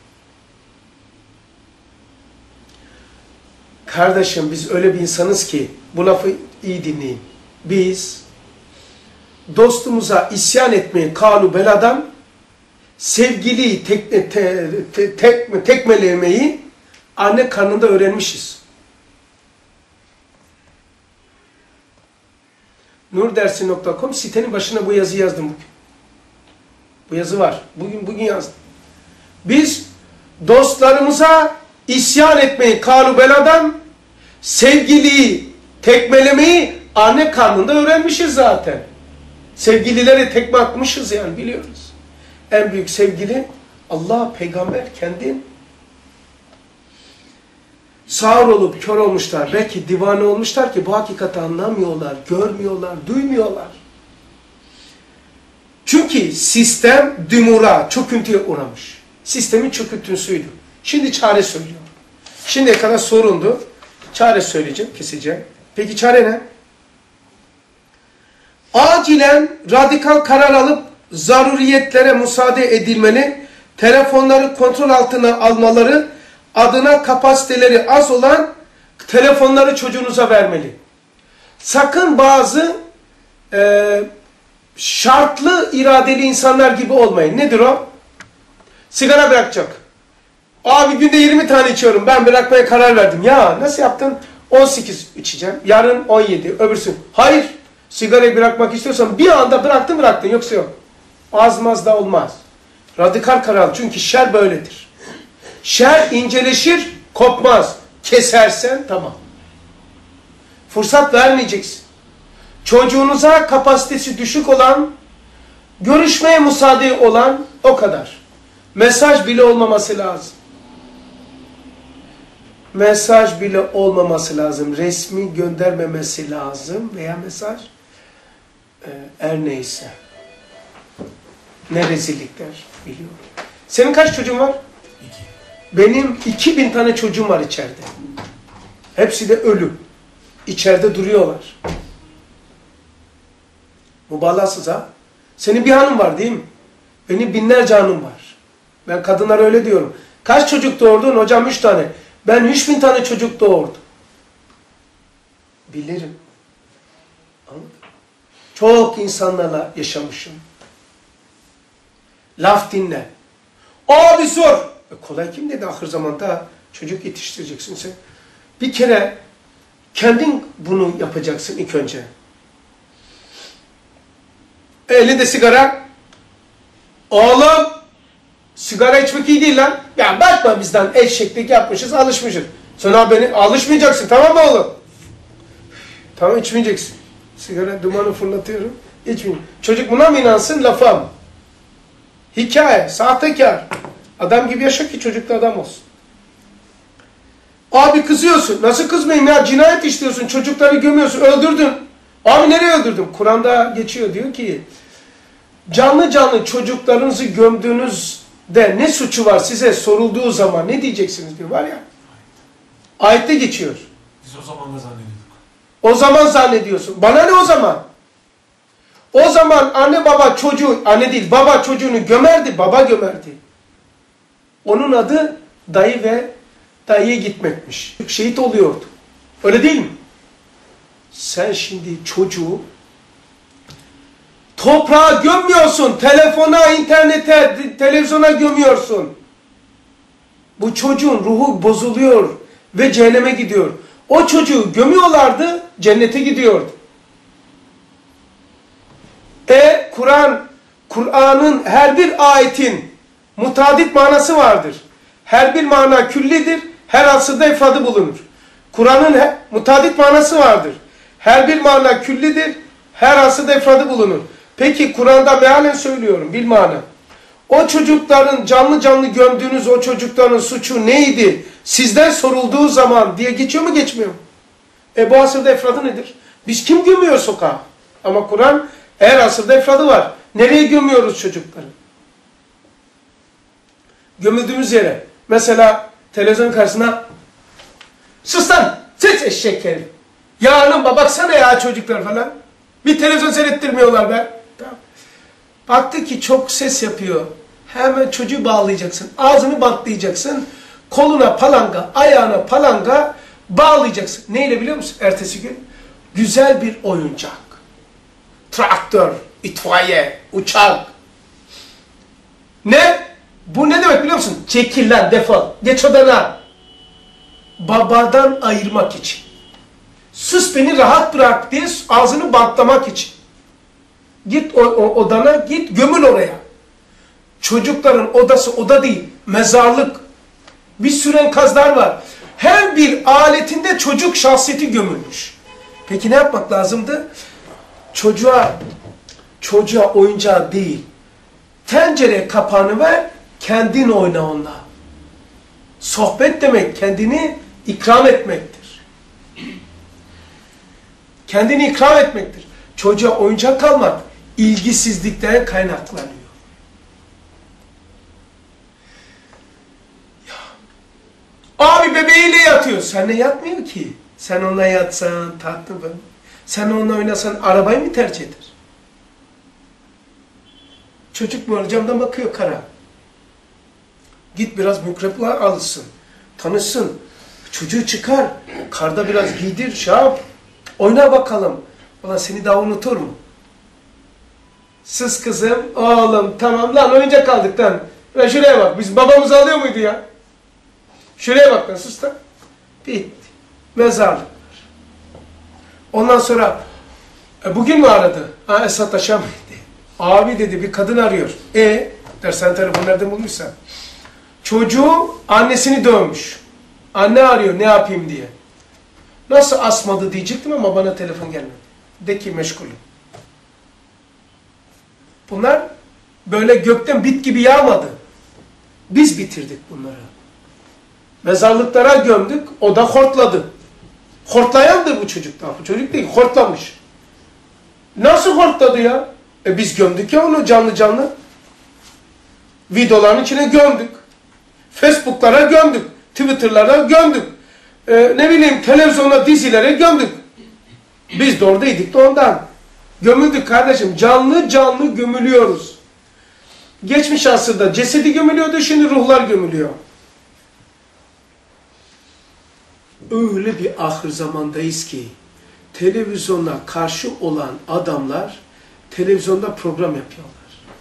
[SPEAKER 1] Kardeşim biz öyle bir insanız ki bu lafı iyi dinleyin. Biz dostumuza isyan etmeyi kalu beladan sevgiliyi tekmelemeyi anne karnında öğrenmişiz. Nurdersi.com sitenin başına bu yazıyı yazdım bugün. Bu yazı var. Bugün yazdım. Biz dostlarımıza isyan etmeyi kalu beladan sevgiliyi tekmelemeyi anne karnında öğrenmişiz zaten. Sevgililere tekme atmışız yani biliyoruz. En büyük sevgili Allah, peygamber, kendin. Sağır olup kör olmuşlar. Belki divane olmuşlar ki bu hakikati anlamıyorlar, görmüyorlar, duymuyorlar. Çünkü sistem dümura, çöküntüye uğramış. Sistemin çöküntüsüydü. Şimdi çare söylüyor. Şimdiye kadar sorundu. Çare söyleyeceğim, keseceğim. Peki çare ne? Acilen radikal karar alıp zaruriyetlere müsaade edilmeli, telefonları kontrol altına almaları, adına kapasiteleri az olan telefonları çocuğunuza vermeli. Sakın bazı şartlı iradeli insanlar gibi olmayın. Nedir o? Sigara bırakacak. Abi günde 20 tane içiyorum. Ben bırakmaya karar verdim. Ya nasıl yaptın? 18 içeceğim. Yarın 17. Öbürsün. Hayır. Sigarayı bırakmak istiyorsan bir anda bıraktın. Yoksa yok. Az da olmaz. Radikal karar. Çünkü şer böyledir. Şer inceleşir, kopmaz. Kesersen tamam. Fırsat vermeyeceksin. Çocuğunuza kapasitesi düşük olan, görüşmeye müsaade olan o kadar. Mesaj bile olmaması lazım. Mesaj bile olmaması lazım. Resmi göndermemesi lazım veya mesaj her neyse. Ne rezillikler biliyorum. Senin kaç çocuğun var?
[SPEAKER 2] 2.
[SPEAKER 1] Benim 2000 tane çocuğum var içeride. Hepsi de ölü. İçeride duruyorlar. Mübalağasız ha. Senin bir hanım var değil mi? Benim binlerce hanım var. Ben kadınlara öyle diyorum. Kaç çocuk doğurdun? Hocam 3 tane. Ben 3000 tane çocuk doğurdum. Bilirim. Anladın? Çok insanlarla yaşamışım. Laf dinle. Abi sor. Kolay kim dedi ahir zamanda çocuk yetiştireceksin sen. Bir kere kendin bunu yapacaksın ilk önce. Elinde sigara. Oğlum sigara içmek iyi değil lan. Ya bakma bizden eşeklik yapmışız, alışmışız. Sonra beni alışmayacaksın tamam mı oğlum? Tamam içmeyeceksin. Sigara dumanı fırlatıyorum. İçmeyeceksin. Çocuk buna mı inansın lafa mı? Hikaye, sahtekar. Adam gibi yaşa ki çocuk da adam olsun. Abi kızıyorsun. Nasıl kızmayayım ya? Cinayet işliyorsun. Çocukları gömüyorsun. Öldürdün. Abi nereye öldürdün? Kur'an'da geçiyor diyor ki canlı çocuklarınızı gömdüğünüzde ne suçu var size sorulduğu zaman ne diyeceksiniz diyor var ya. Ayette geçiyor.
[SPEAKER 2] Biz o zaman da zannediyorduk.
[SPEAKER 1] O zaman zannediyorsun. Bana ne o zaman? O zaman anne baba çocuğu, anne değil baba çocuğunu gömerdi, baba gömerdi. Onun adı dayı ve dayıya gitmekmiş. Şehit oluyordu. Öyle değil mi? Sen şimdi çocuğu toprağa gömüyorsun, telefona, internete, televizyona gömüyorsun. Bu çocuğun ruhu bozuluyor ve cehenneme gidiyor. O çocuğu gömüyorlardı, cennete gidiyordu. Kur'an'ın her bir ayetin mutadit manası vardır. Her bir mana küllidir, her asırda ifradı bulunur. Kur'an'ın mutadit manası vardır. Her bir mana küllidir, Her asırda efradı bulunur. Peki Kur'an'da mealen söylüyorum bilmana. O çocukların canlı canlı gömdüğünüz o çocukların suçu neydi? Sizden sorulduğu zaman diye geçiyor mu geçmiyor mu? Bu asırda efradı nedir? Biz kim gömüyor sokağa? Ama Kur'an her asırda efradı var. Nereye gömüyoruz çocukları? Gömüldüğümüz yere. Mesela televizyon karşısına sus lan! Ses eşek herif! Ya hanım baksana ya çocuklar falan. Bir televizyon seyrettirmiyorlar be. Tamam. Baktı ki çok ses yapıyor. Hemen çocuğu bağlayacaksın. Ağzını bantlayacaksın. Koluna palanga, ayağına palanga bağlayacaksın. Neyle biliyor musun? Ertesi gün güzel bir oyuncak. Traktör, itfaiye, uçak. Ne? Bu ne demek biliyor musun? Çekil lan defol. Geç odana. Babadan ayırmak için. Sus beni rahat bırak diye ağzını bantlamak için. Git odana git gömül oraya. Çocukların odası oda değil. Mezarlık. Bir sürü enkazlar var. Her bir aletinde çocuk şahsiyeti gömülmüş. Peki ne yapmak lazımdı? Çocuğa oyuncağı değil. Tencere kapağını ver, kendin oyna onunla. Sohbet demek kendini ikram etmektir. Kendini ikram etmektir. Çocuğa oyuncak almak ilgisizlikten kaynaklanıyor. Ya. Abi bebeğiyle yatıyor. Seninle yatmıyor ki. Sen onunla yatsan tatlı böyle. Sen onunla oynasan arabayı mı tercih eder? Çocuk mu camdan bakıyor kara. Git biraz mikropla alışsın. Tanışsın. Çocuğu çıkar. Karda biraz giydir. Şey yap. Oyna bakalım. Ulan seni daha unutur mu? Sus kızım. Oğlum tamam lan oyuncak aldık lan. Ve şuraya bak. Biz babamız alıyor muydu ya? Şuraya bak lan sus lan. Bitti. Mezarlık. Ondan sonra bugün mü aradı? Esat Aşam dedi. Abi dedi bir kadın arıyor. Dersen telefon nereden bulmuşsan. Çocuğu annesini dövmüş. Anne arıyor ne yapayım diye. Nasıl asmadı diyecektim ama bana telefon gelmedi. De ki meşgulüm. Bunlar böyle gökten bit gibi yağmadı. Biz bitirdik bunları. Mezarlıklara gömdük, o da hortladı. Hortlayandır bu çocuk da. Bu çocuk değil, hortlamış. Nasıl hortladı ya? Biz gömdük ya onu canlı canlı. Videoların içine gömdük. Facebook'lara gömdük. Twitter'lara gömdük. Ne bileyim televizyona, dizilere gömdük. Biz de oradaydık da ondan. Gömüldük kardeşim. Canlı canlı gömülüyoruz. Geçmiş asırda cesedi gömülüyordu, şimdi ruhlar gömülüyor. Öyle bir ahir zamandayız ki televizyona karşı olan adamlar televizyonda program yapıyorlar.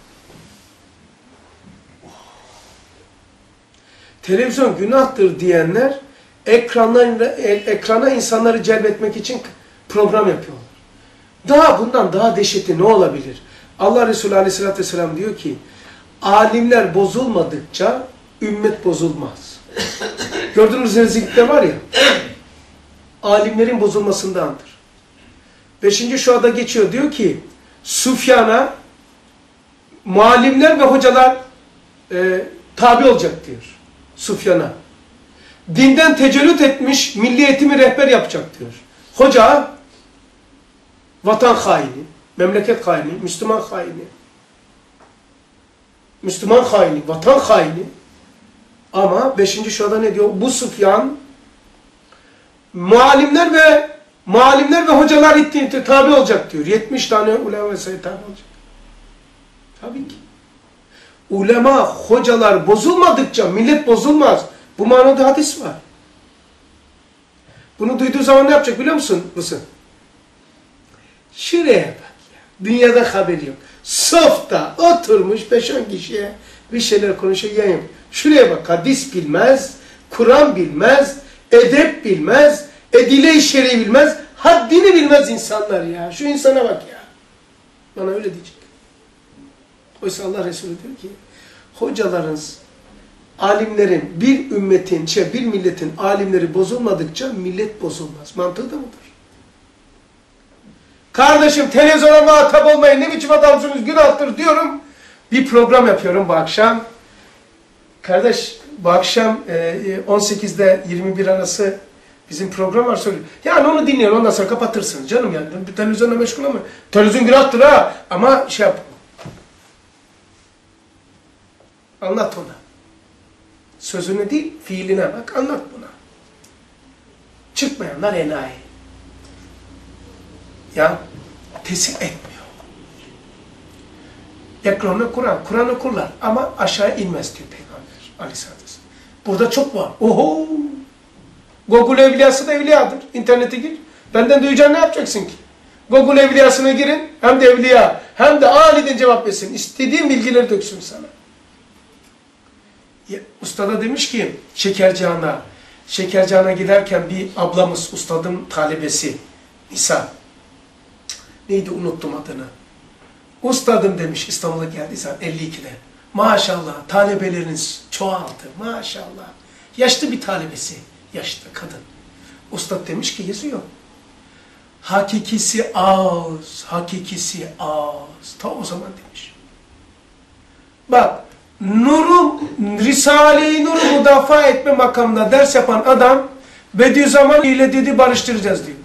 [SPEAKER 1] Televizyon günahtır diyenler ekrana insanları celbetmek için program yapıyorlar. Daha bundan daha dehşeti ne olabilir? Allah Resulü Aleyhisselatü Vesselam diyor ki alimler bozulmadıkça ümmet bozulmaz. Gördüğünüz rezillikte var ya alimlerin bozulmasındandır. 5. şuada geçiyor diyor ki Süfyan'a muallimler ve hocalar tabi olacak diyor. Süfyan'a. Dinden tecellüt etmiş milli eğitimi rehber yapacak diyor. Hoca vatan haini, memleket haini, Müslüman haini. Müslüman haini, vatan haini. Ama 5. şuada ne diyor? Bu Süfyan muallimler ve hocalar ittiğinde tabi olacak diyor. 70 tane ulema ve sayı tabi olacak. Tabii ki. Ulema, hocalar bozulmadıkça millet bozulmaz. Bu manada hadis var. Bunu duyduğu zaman ne yapacak biliyor musun? Şuraya bak ya. Dünyada haberi yok. Softa oturmuş 5-10 kişiye bir şeyler konuşuyor yayın. Şuraya bak, hadis bilmez, Kur'an bilmez, edep bilmez, edile-i şer'i bilmez, haddini bilmez insanlar ya. Şu insana bak ya. Bana öyle diyecek. Oysa Allah Resulü diyor ki, hocaların, alimlerin, bir ümmetin, bir milletin alimleri bozulmadıkça millet bozulmaz. Mantığı da budur. Kardeşim televizyona muhatap olmayın, ne biçim adamsınız, günahtır diyorum. Bir program yapıyorum bu akşam. Kardeş bu akşam 18'de 21 arası bizim program var, söylüyor. Yani onu dinleyin, ondan sonra kapatırsınız canım yani. Bir televizyonla meşgul olmayın. Televizyon günahtır ha, ama şey yap. Anlat ona. Sözünü değil, fiiline bak, anlat buna. Çıkmayanlar enayi. Ya tesir etmiyor. Ekranı Kur'an, Kur'an okurlar ama aşağı inmez diyor Peygamber Aleyhisselatü Vesselam. Burada çok var. Oho! Google evliyası da evliyadır. İnternete gir. Benden duyacağını ne yapacaksın ki? Google evliyasına girin. Hem de evliya, hem de aniden cevap versin. İstediğin bilgileri döksün sana. Ustada demiş ki Şekercihan'a giderken bir ablamız, ustadın talebesi Nisa. Neydi, unuttum adını. Ustadım demiş, İstanbul'a geldiysen 52'de. Maşallah talebeleriniz çoğaldı, maşallah. Yaşlı bir talebesi, yaşlı kadın. Ustad demiş ki yazıyor. Hakikisi az, hakikisi az. Ta o zaman demiş. Bak, Risale-i Nur'u müdafaa etme makamında ders yapan adam Bediüzzaman ile dedi barıştıracağız diyor.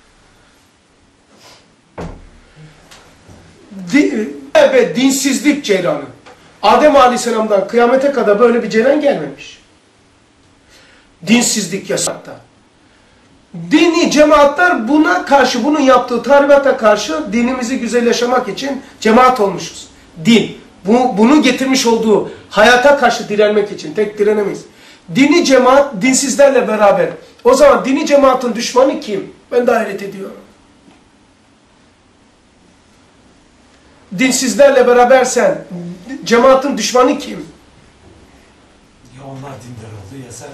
[SPEAKER 1] Ve dinsizlik ceylanı. Adem Aleyhisselam'dan kıyamete kadar böyle bir ceylan gelmemiş. Dinsizlik yasakta. Dini cemaatler buna karşı, bunun yaptığı tahribata karşı dinimizi güzel yaşamak için cemaat olmuşuz. Din. Bunu getirmiş olduğu hayata karşı direnmek için. Tek direnemeyiz. Dini cemaat dinsizlerle beraber. O zaman dini cemaatin düşmanı kim? Ben de hayret ediyorum. Dinsizlerle berabersen cemaatin düşmanı kim?
[SPEAKER 2] Ya onlar dindar oldu ya sen.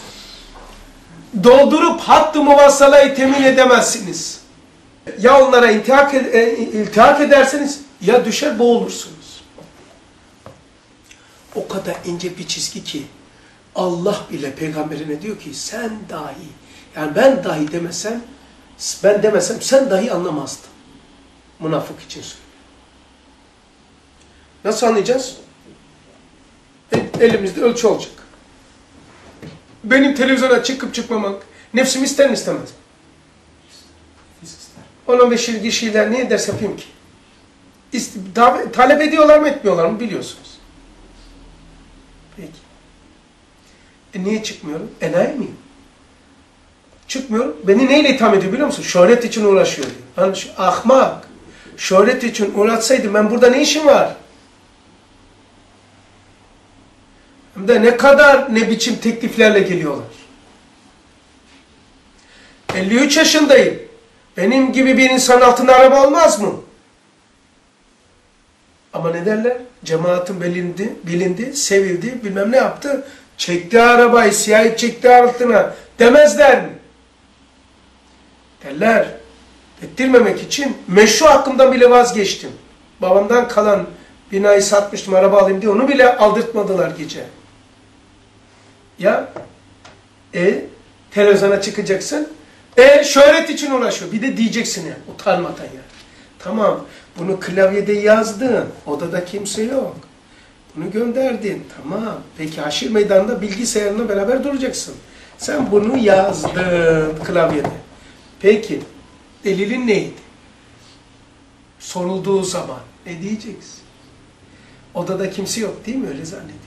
[SPEAKER 1] Doldurup hattı muvassalayı temin edemezsiniz. Ya onlara iltihak ederseniz ya düşer boğulursunuz. O kadar ince bir çizgi ki Allah bile peygamberine diyor ki sen dahi, yani ben dahi demesem, ben demesem sen dahi anlamazdın. Münafık için söylüyor. Nasıl anlayacağız? Elimizde ölçü olacak. Benim televizyona çıkıp çıkmamak nefsim ister mi istemez mi? 10-15 kişiyle niye ders yapayım ki? Talep ediyorlar mı etmiyorlar mı biliyorsunuz. Peki. Niye çıkmıyorum? Enayi miyim? Çıkmıyorum. Beni neyle itham ediyor biliyor musun? Şöhret için uğraşıyor diyor. Yani ahmak. Şöhret için uğraşsaydım ben burada ne işim var? Hem de ne kadar ne biçim tekliflerle geliyorlar. 53 yaşındayım. Benim gibi bir insan altında araba olmaz mı? Ama ne derler? Cemaatin bilindi, sevildi, bilmem ne yaptı. Çekti arabayı, siyahı çekti altına demezler mi? Derler. Ettirmemek için meşru hakkımdan bile vazgeçtim. Babamdan kalan binayı satmıştım, araba alayım diye onu bile aldırtmadılar gece. Ya, televizyona çıkacaksın, şöhret için uğraşıyor. Bir de diyeceksin ya, utanmadan ya. Tamam, bunu klavyede yazdın, odada kimse yok. Bunu gönderdin, tamam. Peki haşir meydanında bilgisayarına beraber duracaksın. Sen bunu yazdın klavyede. Peki, delilin neydi? Sorulduğu zaman ne diyeceksin? Odada kimse yok değil mi? Öyle zannediyoruz.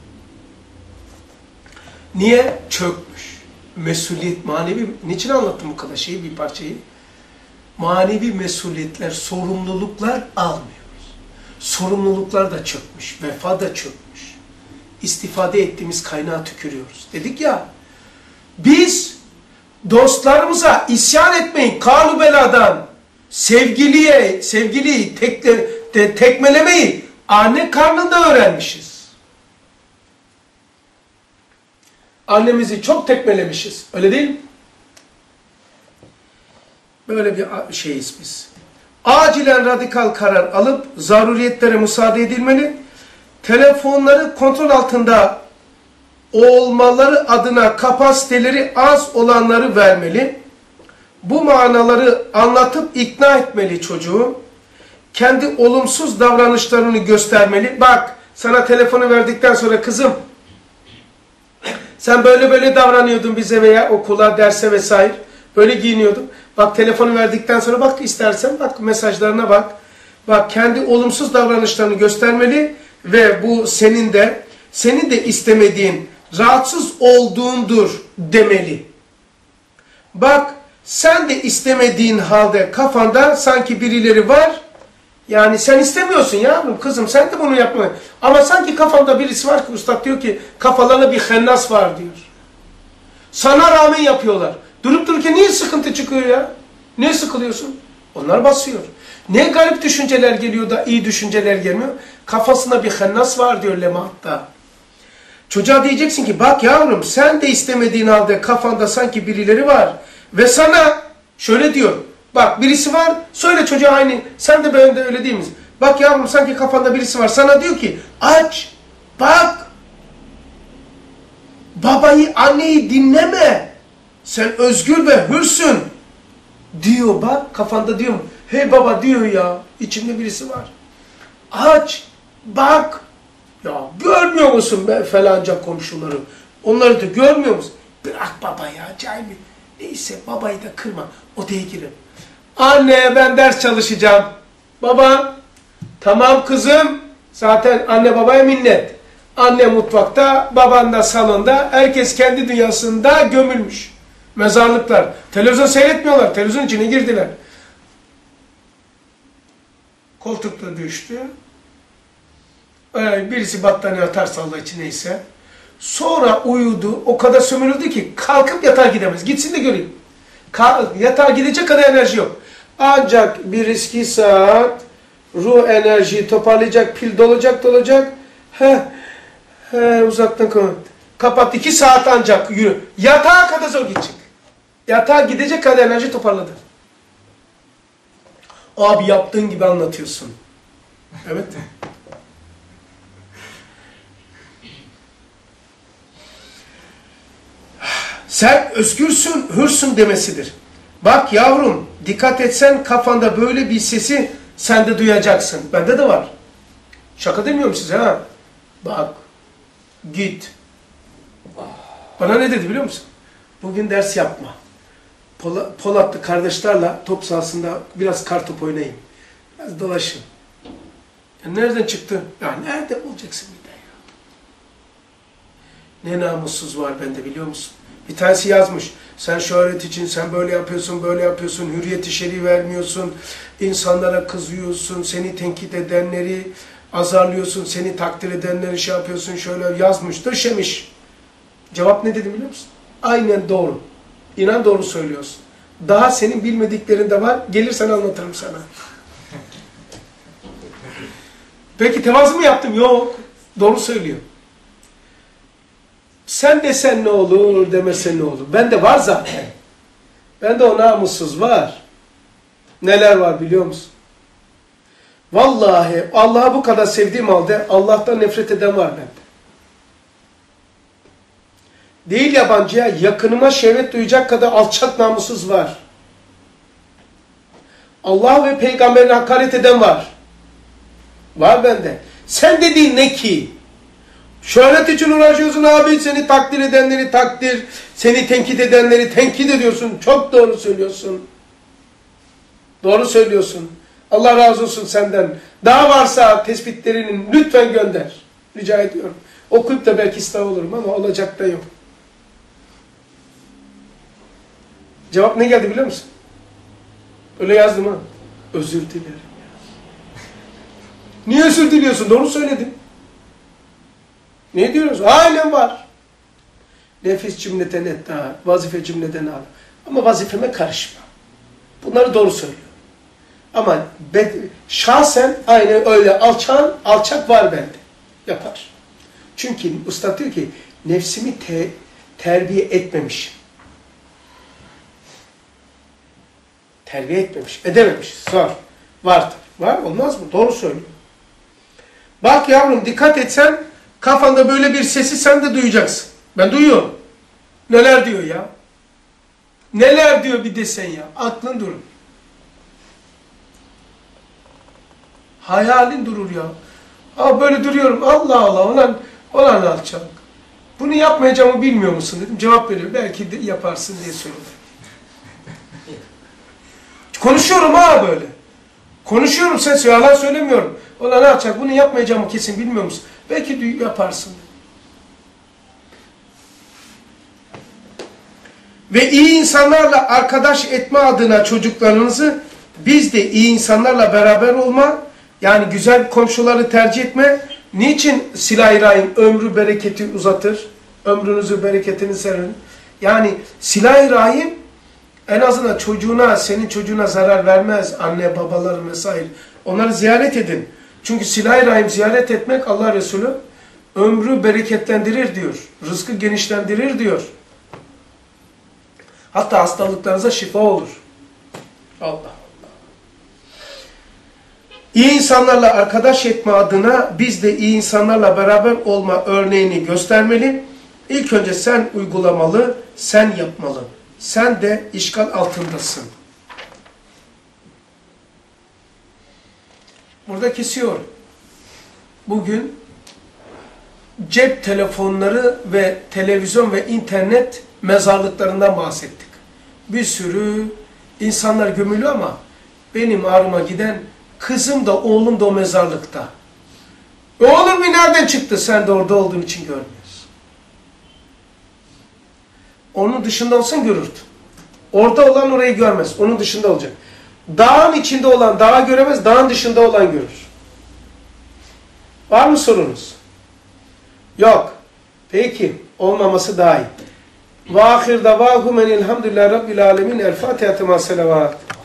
[SPEAKER 1] Niye? Çökmüş. Mesuliyet, manevi, niçin anlattım bu kadar şeyi, bir parçayı? Manevi mesuliyetler, sorumluluklar almıyoruz. Sorumluluklar da çökmüş, vefa da çökmüş. İstifade ettiğimiz kaynağı tükürüyoruz. Dedik ya, biz dostlarımıza isyan etmeyin, kanı beladan, sevgiliyi tekmelemeyi anne karnında öğrenmişiz. Annemizi çok tekmelemişiz. Öyle değil mi? Böyle bir şeyiz biz. Acilen radikal karar alıp zaruriyetlere müsaade edilmeli. Telefonları kontrol altında olmaları adına kapasiteleri az olanları vermeli. bu manaları anlatıp ikna etmeli çocuğu. Kendi olumsuz davranışlarını göstermeli. Bak, sana telefonu verdikten sonra kızım, sen böyle böyle davranıyordun bize veya okula, derse vesaire. Böyle giyiniyordun. Bak, telefonu verdikten sonra bak, istersen bak, mesajlarına bak. Bak, kendi olumsuz davranışlarını göstermeli ve bu senin de istemediğin, rahatsız olduğundur demeli. Bak, sen de istemediğin halde kafanda sanki birileri var. Yani sen istemiyorsun yavrum, kızım, sen de bunu yapma. Ama sanki kafanda birisi var ki, ustad diyor ki kafalarına bir hennas var diyor. Sana rağmen yapıyorlar. Durup dururken niye sıkıntı çıkıyor ya? Niye sıkılıyorsun? Onlar basıyor. Ne garip düşünceler geliyor da iyi düşünceler gelmiyor? Kafasında bir hennas var diyor lemahatta. Çocuğa diyeceksin ki bak yavrum, sen de istemediğin halde kafanda sanki birileri var. Ve sana şöyle diyor. Bak, birisi var, söyle çocuğa aynı. Sen de ben de öyle değil misin? Bak yavrum, sanki kafanda birisi var. Sana diyor ki aç, bak. Babayı, anneyi dinleme. Sen özgür ve hürsün. Diyor bak, kafanda diyor mu? Hey baba diyor ya, içimde birisi var. Aç, bak. Ya görmüyor musun be falanca komşuları? Onları da görmüyor musun? Bırak baba ya, cahil. Neyse, babayı da kırma. Odaya girin. Anne, ben ders çalışacağım. Baba, tamam kızım. Zaten anne babaya minnet. Anne mutfakta, baban da salonda. Herkes kendi dünyasında gömülmüş. Mezarlıklar. Televizyon seyretmiyorlar. Televizyon içine girdiler. Koltukta düştü. Birisi battaniye atarsa Allah için neyse. Sonra uyudu. O kadar sömürüldü ki kalkıp yatağa gidemez. Gitsin de göreyim. Yatağa gidecek kadar enerji yok. Ancak 1-2 saat ruh enerjiyi toparlayacak, pil dolacak. Uzaktan kapat. 2 saat ancak yürü. Yatağa kadar zor gidecek. Yatağa gidecek kadar enerji toparladı. Abi yaptığın gibi anlatıyorsun. Evet. Sen özgürsün, hürsün demesidir. Bak yavrum, dikkat etsen kafanda böyle bir sesi sen de duyacaksın. Bende de var. Şaka demiyorum size ha. Bak, git. Bana ne dedi biliyor musun? Bugün ders yapma. Polatlı kardeşlerle top sahasında biraz kartop oynayın. Biraz dolaşın. Ya nereden çıktı? Ya nerede bulacaksın bir de ya? Ne namussuz var bende biliyor musun? Bir tanesi yazmış. Sen şöhret için sen böyle yapıyorsun, böyle yapıyorsun. Hürriyet-i şer'i vermiyorsun. İnsanlara kızıyorsun. Seni tenkit edenleri azarlıyorsun. Seni takdir edenleri şey yapıyorsun. Şöyle yazmış, döşemiş. Cevap ne dedi biliyor musun? Aynen doğru. İnan doğru söylüyorsun. Daha senin bilmediklerin de var. Gelirsen anlatırım sana. Peki tevazu mu yaptım? Yok. Doğru söylüyor. Sen desen ne olur, demesen ne olur? Bende var zaten. Bende o namussuz var. Neler var biliyor musun? Vallahi Allah'ı bu kadar sevdiğim halde Allah'tan nefret eden var bende. Değil yabancıya, yakınıma şehvet duyacak kadar alçak namussuz var. Allah ve peygamberine hakaret eden var. Var bende. Sen dediğin ne ki? Şöhret için uğraşıyorsun abi, seni takdir edenleri takdir, seni tenkit edenleri tenkit ediyorsun. Çok doğru söylüyorsun. Doğru söylüyorsun. Allah razı olsun senden. Daha varsa tespitlerini lütfen gönder. Rica ediyorum. Okuyup da belki ıslah olurum ama olacak da yok. Cevap ne geldi biliyor musun? Öyle yazdım ha. Özür dilerim. Niye özür diliyorsun? Doğru söyledin. Ne diyoruz? Halen var. Nefis cümleten etta, vazife cümleden al. Ama vazifeme karışma. Bunları doğru söylüyor. Ama şahsen aynen öyle alçak var bende. Yapar. Çünkü usta diyor ki nefsimi terbiye etmemiş. Terbiye etmemiş. Edememiş. Zor. Vardır. Var olmaz mı? Doğru söylüyor. Bak yavrum dikkat etsen kafanda böyle bir sesi sen de duyacaksın. Ben duyuyorum. Neler diyor ya? Neler diyor bir desen ya. Aklın durur. Hayalin durur ya. Aa böyle duruyorum. Allah Allah. Olan alçak. Bunu yapmayacağımı bilmiyor musun dedim. Cevap veriyor. Belki de yaparsın diye söyledi. Konuşuyorum ha böyle. Konuşuyorum ses yalan söylemiyorum. Olan alçak. Bunu yapmayacağımı kesin bilmiyor musun? Belki de yaparsın. Ve iyi insanlarla arkadaş etme adına çocuklarınızı biz de iyi insanlarla beraber olma, yani güzel komşuları tercih etme. Niçin silah-ı rahim ömrü bereketi uzatır? Ömrünüzü bereketini serin. Yani silah-ı rahim en azından çocuğuna, senin çocuğuna zarar vermez. Anne, babaları vesaire. Onları ziyaret edin. Çünkü silah-ı rahim ziyaret etmek Allah Resulü ömrü bereketlendirir diyor. Rızkı genişlendirir diyor. Hatta hastalıklarınıza şifa olur. Allah Allah. İyi insanlarla arkadaş etme adına biz de iyi insanlarla beraber olma örneğini göstermeli. İlk önce sen uygulamalı, sen yapmalı. Sen de işgal altındasın. Burada kesiyor. Bugün cep telefonları ve televizyon ve internet mezarlıklarından bahsettik. Bir sürü insanlar gömülü ama benim ağrıma giden kızım da oğlum da o mezarlıkta. Oğlum bir nereden çıktı? Sen de orada olduğun için görmüyorsun. Onun dışında olsan görürdün. Orada olan orayı görmez. Onun dışında olacak. Dağın içinde olan dağı göremez, dağın dışında olan görür. Var mı sorunuz? Yok. Peki. Olmaması daha iyi. Ve ahir davahum enilhamdülillahi rabbil alemin. El Fatiha tema selavat.